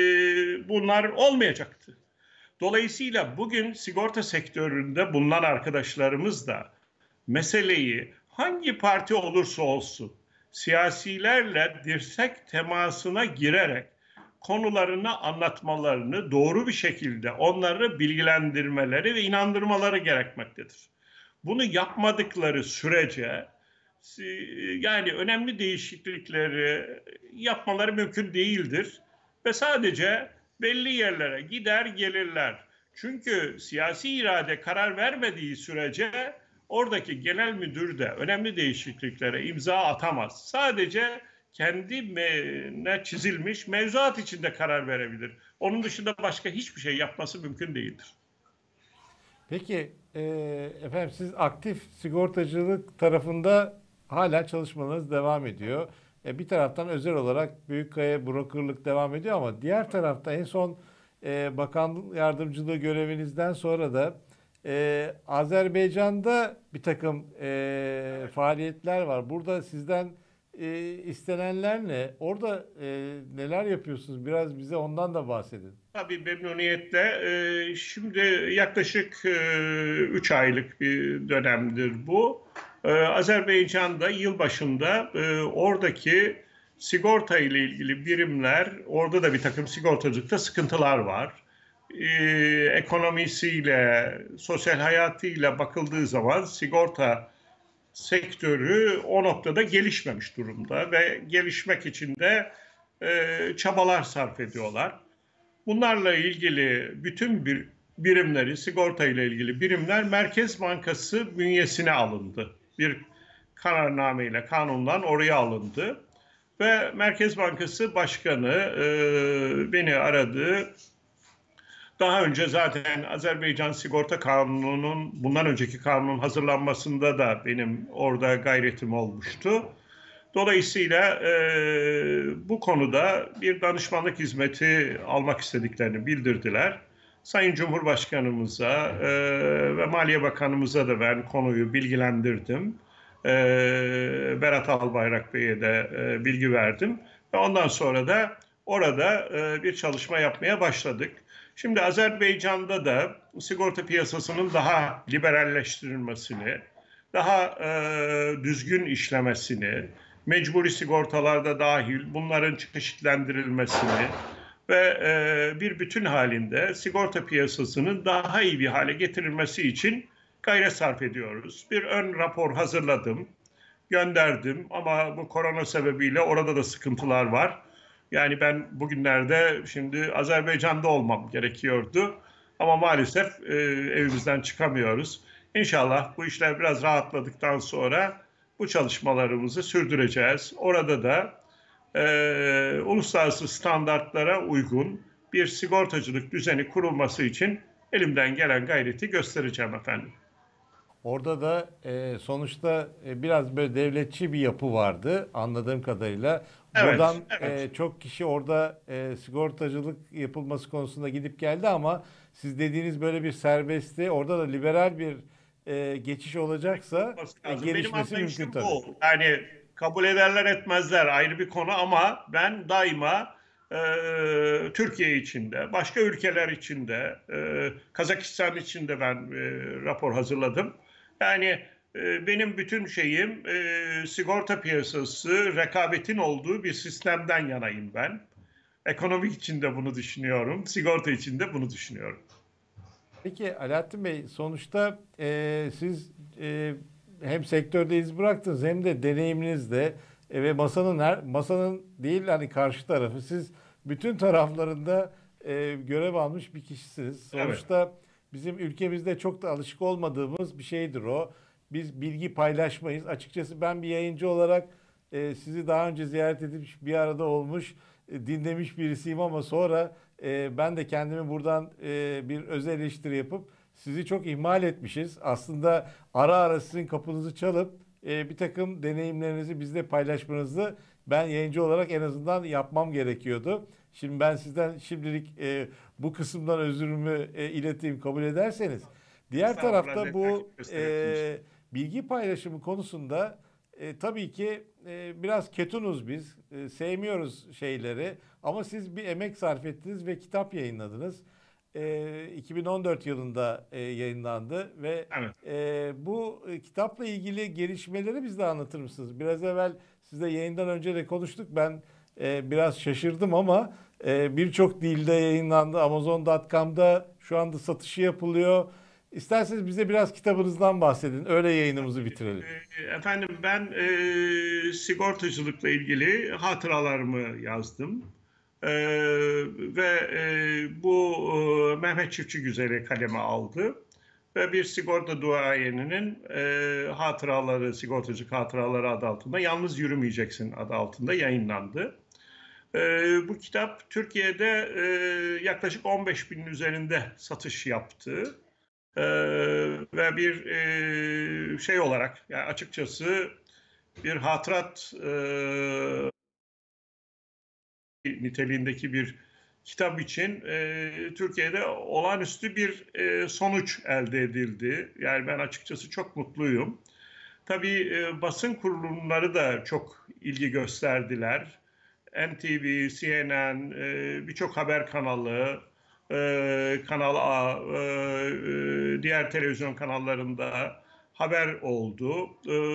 bunlar olmayacaktı. Dolayısıyla bugün sigorta sektöründe bulunan arkadaşlarımız da meseleyi hangi parti olursa olsun siyasilerle dirsek temasına girerek konularını anlatmalarını, doğru bir şekilde onları bilgilendirmeleri ve inandırmaları gerekmektedir. Bunu yapmadıkları sürece yani önemli değişiklikleri yapmaları mümkün değildir ve sadece belli yerlere gider gelirler. Çünkü siyasi irade karar vermediği sürece oradaki genel müdür de önemli değişikliklere imza atamaz. Sadece kendine çizilmiş mevzuat içinde karar verebilir. Onun dışında başka hiçbir şey yapması mümkün değildir. Peki efendim, siz aktif sigortacılık tarafında hala çalışmalarınız devam ediyor. Bir taraftan özel olarak Büyükkaya Brokerlık devam ediyor ama diğer tarafta en son bakan yardımcılığı görevinizden sonra da Azerbaycan'da bir takım faaliyetler var. Burada sizden istenenler ne? Orada neler yapıyorsunuz? Biraz bize ondan da bahsedin. Tabii memnuniyetle. Şimdi yaklaşık 3 aylık bir dönemdir bu. Azerbaycan'da yılbaşında oradaki sigorta ile ilgili birimler, orada da bir takım sigortacılıkta sıkıntılar var. Ekonomisiyle, sosyal hayatıyla bakıldığı zaman sigorta sektörü o noktada gelişmemiş durumda ve gelişmek için de çabalar sarf ediyorlar. Bunlarla ilgili bütün birimleri, sigorta ile ilgili birimler Merkez Bankası bünyesine alındı. Bir kararnameyle, kanundan oraya alındı. Ve Merkez Bankası Başkanı beni aradı. Daha önce zaten Azerbaycan Sigorta Kanunu'nun, bundan önceki kanunun hazırlanmasında da benim orada gayretim olmuştu. Dolayısıyla bu konuda bir danışmanlık hizmeti almak istediklerini bildirdiler. Sayın Cumhurbaşkanımıza ve Maliye Bakanımıza da ben konuyu bilgilendirdim. Berat Albayrak Bey'e de bilgi verdim. Ve ondan sonra da orada bir çalışma yapmaya başladık. Şimdi Azerbaycan'da da sigorta piyasasının daha liberalleştirilmesini, daha düzgün işlemesini, mecburi sigortalarda dahil bunların çeşitlendirilmesini ve bir bütün halinde sigorta piyasasının daha iyi bir hale getirilmesi için gayret sarf ediyoruz. Bir ön rapor hazırladım, gönderdim ama bu korona sebebiyle orada da sıkıntılar var. Yani ben bugünlerde şimdi Azerbaycan'da olmam gerekiyordu ama maalesef evimizden çıkamıyoruz. İnşallah bu işler biraz rahatladıktan sonra bu çalışmalarımızı sürdüreceğiz. Orada da uluslararası standartlara uygun bir sigortacılık düzeni kurulması için elimden gelen gayreti göstereceğim efendim. Orada da sonuçta biraz böyle devletçi bir yapı vardı anladığım kadarıyla. Evet, Buradan evet. çok kişi orada sigortacılık yapılması konusunda gidip geldi ama siz dediğiniz böyle bir serbestliğe orada da liberal bir geçiş olacaksa Olması lazım. Benim gelişmesi mümkün anlayışım tabii. bu. Yani kabul ederler etmezler ayrı bir konu ama ben daima Türkiye içinde, başka ülkeler içinde, Kazakistan içinde ben rapor hazırladım. Yani benim bütün şeyim sigorta piyasası, rekabetin olduğu bir sistemden yanayım ben. Ekonomik içinde bunu düşünüyorum, sigorta içinde bunu düşünüyorum. Peki Alaaddin Bey sonuçta siz hem sektörde iz bıraktınız hem de deneyiminizde ve masanın değil hani karşı tarafı siz bütün taraflarında görev almış bir kişisiniz. Evet. Sonuçta bizim ülkemizde çok da alışık olmadığımız bir şeydir o. Biz bilgi paylaşmayız. Açıkçası ben bir yayıncı olarak sizi daha önce ziyaret edip bir arada olmuş, dinlemiş birisiyim ama sonra ben de kendimi buradan bir öz eleştiri yapıp sizi çok ihmal etmişiz. Aslında ara ara sizin kapınızı çalıp bir takım deneyimlerinizi bizle paylaşmanızı ben yayıncı olarak en azından yapmam gerekiyordu. Şimdi ben sizden şimdilik bu kısımdan özürümü ileteyim kabul ederseniz. Diğer Estağfurullah, tarafta ne bu takip gösteriyorsunuz. bilgi paylaşımı konusunda tabii ki biraz ketunuz biz. Sevmiyoruz şeyleri. Ama siz bir emek sarf ettiniz ve kitap yayınladınız. 2014 yılında yayınlandı ve Evet. bu kitapla ilgili gelişmeleri bizle anlatır mısınız? Biraz evvel sizle yayından önce de konuştuk. Ben biraz şaşırdım ama birçok dilde yayınlandı. Amazon.com'da şu anda satışı yapılıyor. İsterseniz bize biraz kitabınızdan bahsedin. Öyle yayınımızı bitirelim. Efendim ben sigortacılıkla ilgili hatıralarımı yazdım. E, ve bu Mehmet Çiftçi Güzel'i kaleme aldı. Ve bir sigorta duayeninin hatıraları, sigortacılık hatıraları adı altında, Yalnız Yürümeyeceksin adı altında yayınlandı. Bu kitap Türkiye'de yaklaşık 15 binin üzerinde satış yaptı. Ve bir şey olarak yani açıkçası bir hatırat niteliğindeki bir kitap için Türkiye'de olağanüstü bir sonuç elde edildi. Yani ben açıkçası çok mutluyum. Tabii basın kurulumları da çok ilgi gösterdiler. NTV, CNN, birçok haber kanalı, Kanal A, diğer televizyon kanallarında haber oldu.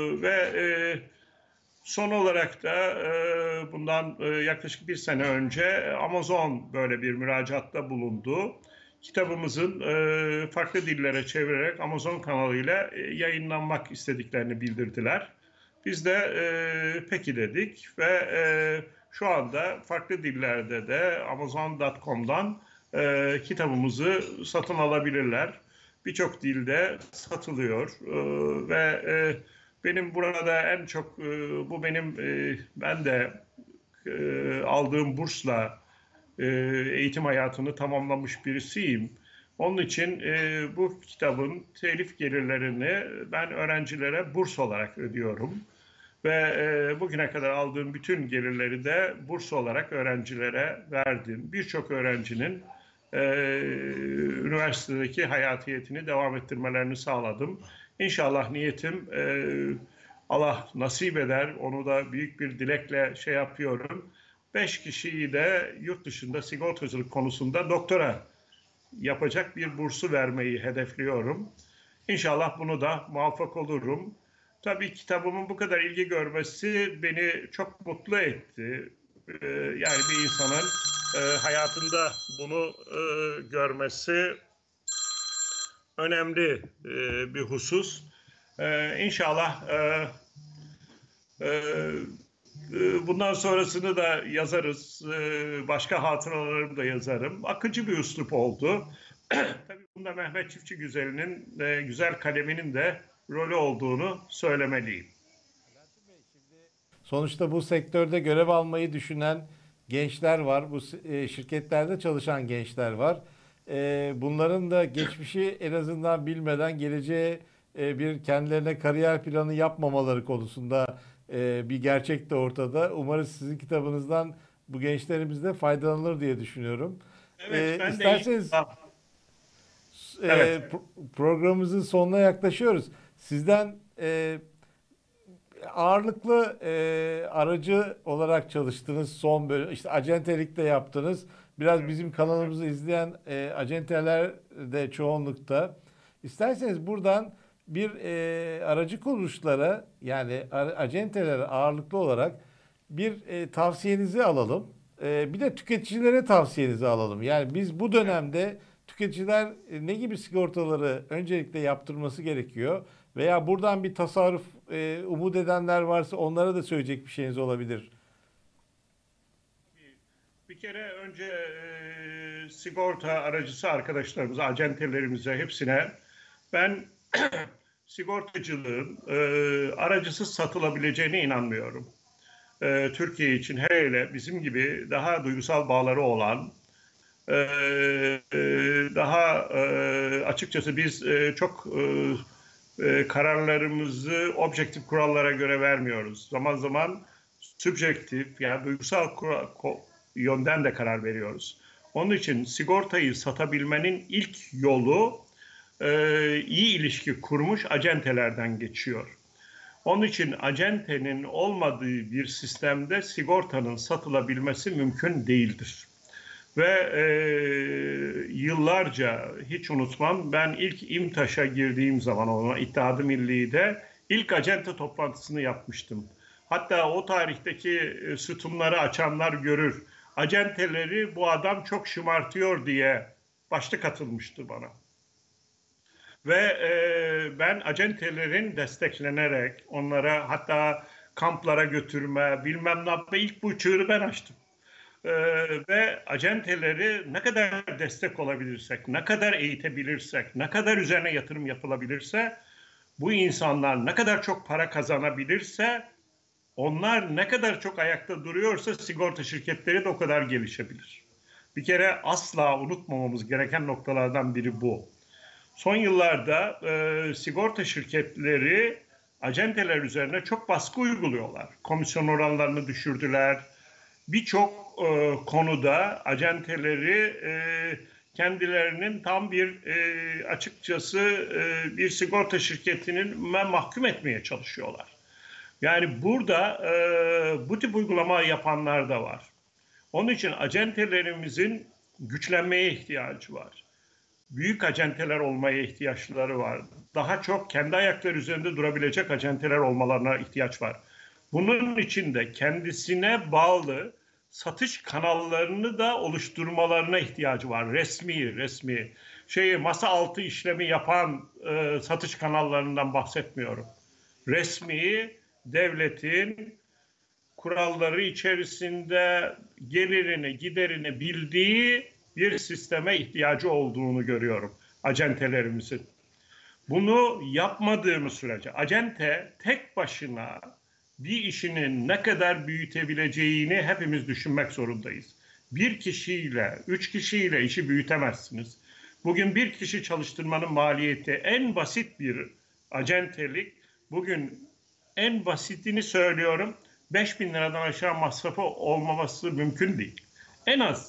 Son olarak da bundan yaklaşık bir sene önce Amazon böyle bir müracaatta bulundu. Kitabımızın farklı dillere çevirerek Amazon kanalıyla yayınlanmak istediklerini bildirdiler. Biz de peki dedik ve şu anda farklı dillerde de Amazon.com'dan kitabımızı satın alabilirler. Birçok dilde satılıyor ve benim burada en çok bu benim ben de aldığım bursla eğitim hayatını tamamlamış birisiyim. Onun için bu kitabın telif gelirlerini ben öğrencilere burs olarak ödüyorum. Ve bugüne kadar aldığım bütün gelirleri de burs olarak öğrencilere verdim. Birçok öğrencinin üniversitedeki hayatiyetini devam ettirmelerini sağladım. İnşallah niyetim Allah nasip eder. Onu da büyük bir dilekle şey yapıyorum. 5 kişiyi de yurt dışında sigortacılık konusunda doktora yapacak bir bursu vermeyi hedefliyorum. İnşallah bunu da muvaffak olurum. Tabii kitabımın bu kadar ilgi görmesi beni çok mutlu etti. Yani bir insanın hayatında bunu görmesi önemli bir husus. İnşallah bundan sonrasını da yazarız. Başka hatıralarımı da yazarım. Akıcı bir üslup oldu. Tabii bunda Mehmet Çiftçi Güzel'in güzel kaleminin de rolü olduğunu söylemeliyim. Sonuçta bu sektörde görev almayı düşünen gençler var. Bu şirketlerde çalışan gençler var. Bunların da geçmişi en azından bilmeden geleceğe bir kendilerine kariyer planı yapmamaları konusunda bir gerçek de ortada. Umarız sizin kitabınızdan bu gençlerimiz de faydalanır diye düşünüyorum. Evet, ben İsterseniz de evet. programımızın sonuna yaklaşıyoruz. Sizden ağırlıklı aracı olarak çalıştınız son bölüm. İşte acentelikte yaptınız. Biraz bizim kanalımızı izleyen acenteler de çoğunlukta. İsterseniz buradan bir aracı kuruluşlara yani acentelere ağırlıklı olarak bir tavsiyenizi alalım. Bir de tüketicilere tavsiyenizi alalım. Yani biz bu dönemde tüketiciler ne gibi sigortaları öncelikle yaptırması gerekiyor? Veya buradan bir tasarruf umut edenler varsa onlara da söyleyecek bir şeyiniz olabilir. Bir kere önce sigorta aracısı arkadaşlarımıza, acentelerimize, hepsine ben sigortacılığın aracısız satılabileceğine inanmıyorum. Türkiye için hele bizim gibi daha duygusal bağları olan, daha açıkçası biz çok kararlarımızı objektif kurallara göre vermiyoruz. Zaman zaman subjektif yani duygusal yönden de karar veriyoruz. Onun için sigortayı satabilmenin ilk yolu iyi ilişki kurmuş acentelerden geçiyor. Onun için acentenin olmadığı bir sistemde sigortanın satılabilmesi mümkün değildir. Ve yıllarca hiç unutmam ben ilk İMTAŞ'a girdiğim zaman ona İttihat-ı Milli'de ilk acente toplantısını yapmıştım. Hatta o tarihteki sütunları açanlar görür. Acenteleri bu adam çok şımartıyor diye başlık atılmıştı bana. Ve ben acentelerin desteklenerek onlara hatta kamplara götürme bilmem ne yapma ilk bu çığırı ben açtım. Ve acenteleri ne kadar destek olabilirsek, ne kadar eğitebilirsek, ne kadar üzerine yatırım yapılabilirse, bu insanlar ne kadar çok para kazanabilirse, onlar ne kadar çok ayakta duruyorsa sigorta şirketleri de o kadar gelişebilir. Bir kere asla unutmamamız gereken noktalardan biri bu. Son yıllarda sigorta şirketleri acenteler üzerine çok baskı uyguluyorlar. Komisyon oranlarını düşürdüler. Birçok konuda acenteleri kendilerinin tam bir açıkçası bir sigorta şirketinin mahkum etmeye çalışıyorlar. Yani burada bu tip uygulama yapanlar da var. Onun için acentelerimizin güçlenmeye ihtiyacı var. Büyük acenteler olmaya ihtiyaçları var. Daha çok kendi ayakları üzerinde durabilecek acenteler olmalarına ihtiyaç var. Bunun için de kendisine bağlı satış kanallarını da oluşturmalarına ihtiyacı var. Resmi. Masa altı işlemi yapan satış kanallarından bahsetmiyorum. Resmi, devletin kuralları içerisinde gelirini, giderini bildiği bir sisteme ihtiyacı olduğunu görüyorum acentelerimizin. Bunu yapmadığımız sürece acente tek başına bir işinin ne kadar büyütebileceğini hepimiz düşünmek zorundayız. Bir kişiyle, 3 kişiyle işi büyütemezsiniz. Bugün bir kişi çalıştırmanın maliyeti en basit bir acentelik. Bugün en basitini söylüyorum 5.000 liradan aşağı masrafı olmaması mümkün değil. En az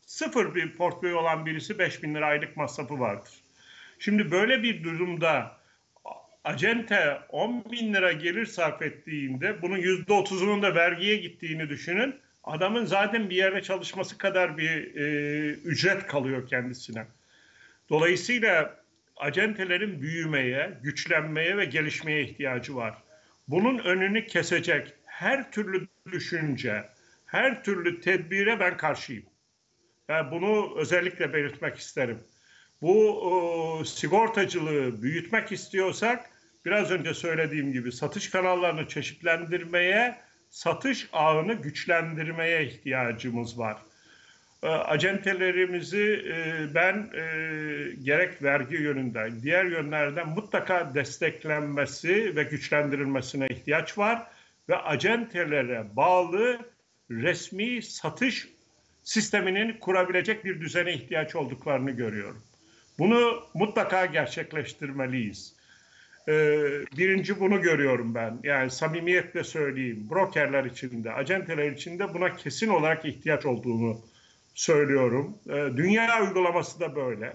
Sıfır bir portföy olan birisi 5.000 lira aylık masrafı vardır. Şimdi böyle bir durumda acente 10.000 lira gelir sarf ettiğinde bunun %30'unun da vergiye gittiğini düşünün. Adamın zaten bir yerde çalışması kadar bir ücret kalıyor kendisine. Dolayısıyla acentelerin büyümeye, güçlenmeye ve gelişmeye ihtiyacı var. Bunun önünü kesecek her türlü düşünce, her türlü tedbire ben karşıyım. Yani bunu özellikle belirtmek isterim. Bu sigortacılığı büyütmek istiyorsak biraz önce söylediğim gibi satış kanallarını çeşitlendirmeye, satış ağını güçlendirmeye ihtiyacımız var. Acentelerimizi ben gerek vergi yönünden, diğer yönlerden mutlaka desteklenmesi ve güçlendirilmesine ihtiyaç var. Ve acentelere bağlı resmi satış sisteminin kurabilecek bir düzene ihtiyaç olduklarını görüyorum. Bunu mutlaka gerçekleştirmeliyiz. Birinci bunu görüyorum ben. Yani samimiyetle söyleyeyim. Brokerler içinde, acenteler içinde buna kesin olarak ihtiyaç olduğunu söylüyorum. Dünya uygulaması da böyle.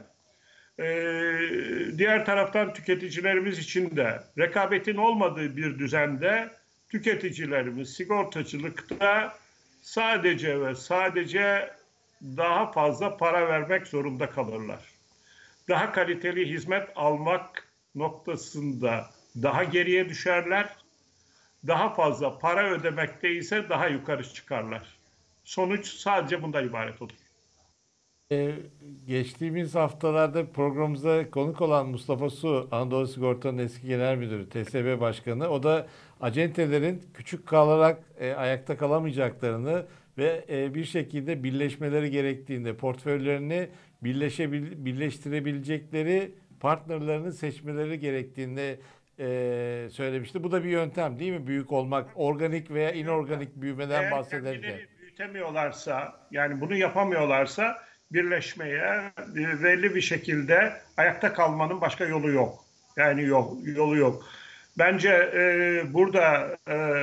Diğer taraftan tüketicilerimiz için de rekabetin olmadığı bir düzende tüketicilerimiz sigortacılıkta sadece ve sadece daha fazla para vermek zorunda kalırlar. Daha kaliteli hizmet almak noktasında daha geriye düşerler. Daha fazla para ödemekte ise daha yukarı çıkarlar. Sonuç sadece bundan ibaret olur. Geçtiğimiz haftalarda programımıza konuk olan Mustafa Su, Anadolu Sigorta'nın eski genel müdürü, TSB Başkanı. O da acentelerin küçük kalarak ayakta kalamayacaklarını ve bir şekilde birleşmeleri gerektiğinde portföylerini birleştirebilecekleri partnerlerini seçmeleri gerektiğinde söylemişti. Bu da bir yöntem değil mi? Büyük olmak, organik veya inorganik büyümeden bahsederken. Eğer kendileri büyütemiyorlarsa, yani bunu yapamıyorlarsa birleşmeye belli bir şekilde ayakta kalmanın başka yolu yok. Yani yolu yok. Bence burada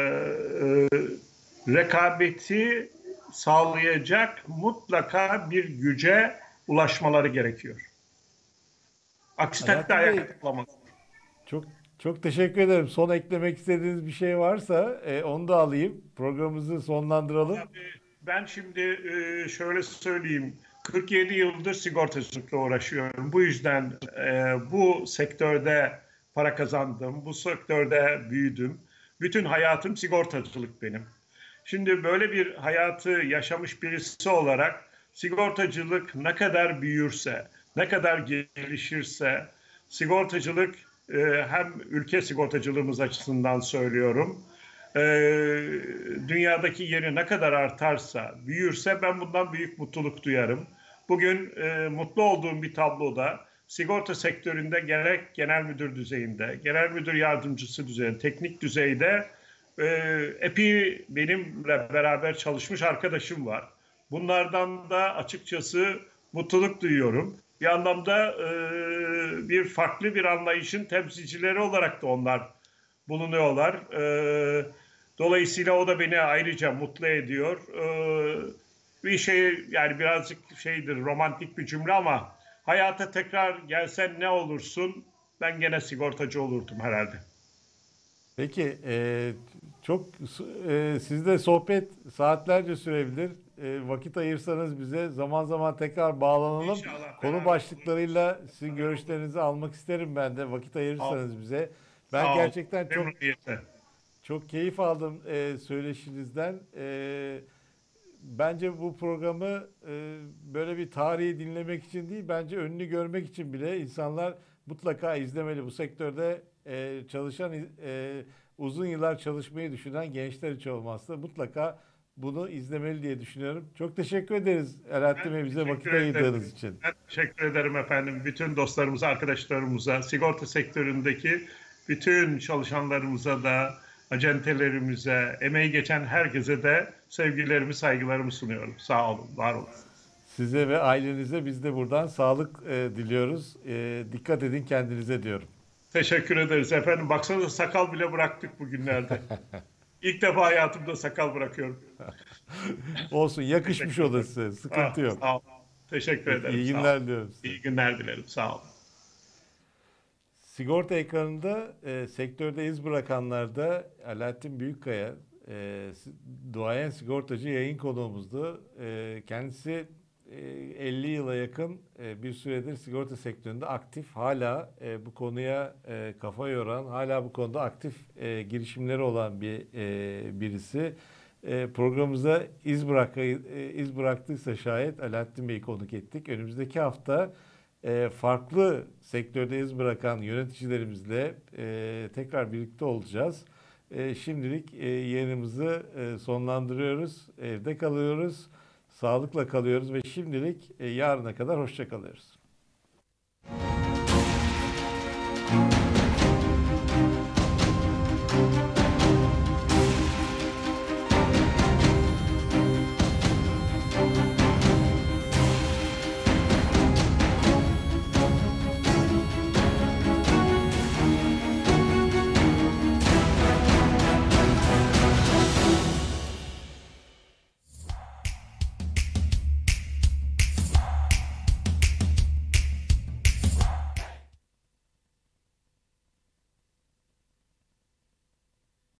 rekabeti sağlayacak mutlaka bir güce ulaşmaları gerekiyor. Aksi takdirde ayakta kalamaz. Çok teşekkür ederim. Son eklemek istediğiniz bir şey varsa onu da alayım. Programımızı sonlandıralım. Ben şimdi şöyle söyleyeyim. 47 yıldır sigortacılıkla uğraşıyorum. Bu yüzden bu sektörde para kazandım. Bu sektörde büyüdüm. Bütün hayatım sigortacılık benim. Şimdi böyle bir hayatı yaşamış birisi olarak sigortacılık ne kadar büyürse, ne kadar gelişirse, sigortacılık hem ülke sigortacılığımız açısından söylüyorum, dünyadaki yeri ne kadar artarsa, büyürse ben bundan büyük mutluluk duyarım. Bugün mutlu olduğum bir tabloda sigorta sektöründe gerek genel müdür düzeyinde, genel müdür yardımcısı düzeyinde, teknik düzeyde epey benimle beraber çalışmış arkadaşım var. Bunlardan da açıkçası mutluluk duyuyorum. Bir anlamda bir farklı bir anlayışın temsilcileri olarak da onlar bulunuyorlar. Dolayısıyla o da beni ayrıca mutlu ediyor. Bir şey, yani birazcık şeydir, romantik bir cümle ama hayata tekrar gelsen ne olursun? Ben gene sigortacı olurdum herhalde. Peki, sizle sohbet saatlerce sürebilir. Vakit ayırsanız bize zaman zaman tekrar bağlanalım. İnşallah, Konu başlıklarıyla sizin görüşlerinizi almak isterim ben de. Vakit ayırırsanız bize. Ben gerçekten çok keyif aldım söyleşinizden. Bence bu programı böyle bir tarihi dinlemek için değil, bence önünü görmek için bile insanlar mutlaka izlemeli. Bu sektörde çalışan, uzun yıllar çalışmayı düşünen gençler için olmazsa mutlaka bunu izlemeli diye düşünüyorum. Çok teşekkür ederiz Alaaddin Bey, bize vakit ayırdığınız için. Ben teşekkür ederim efendim. Bütün dostlarımıza, arkadaşlarımıza, sigorta sektöründeki bütün çalışanlarımıza da, acentelerimize, emeği geçen herkese de sevgilerimi, saygılarımı sunuyorum. Sağ olun, var olun. Size ve ailenize biz de buradan sağlık diliyoruz. Dikkat edin kendinize diyorum. Teşekkür ederiz efendim. Baksanıza sakal bile bıraktık bugünlerde. İlk defa hayatımda sakal bırakıyorum. Olsun, yakışmış o da size. Sıkıntı yok. Sağ olun. Teşekkür ederim. İyi Sağ olun. günler diliyorum size. İyi günler dilerim. Sağ olun. Sigorta ekranında sektörde iz bırakanlarda Alaaddin Büyükkaya, duayen sigortacı yayın konuğumuzdu. Kendisi 50 yıla yakın bir süredir sigorta sektöründe aktif, hala bu konuya kafa yoran, hala bu konuda aktif girişimleri olan birisi. Programımıza iz bıraktıysa şayet Alaaddin Bey'i konuk ettik. Önümüzdeki hafta farklı sektörde iz bırakan yöneticilerimizle tekrar birlikte olacağız. Şimdilik yayınımızı sonlandırıyoruz. Evde kalıyoruz, sağlıkla kalıyoruz ve şimdilik yarına kadar hoşça kalıyoruz.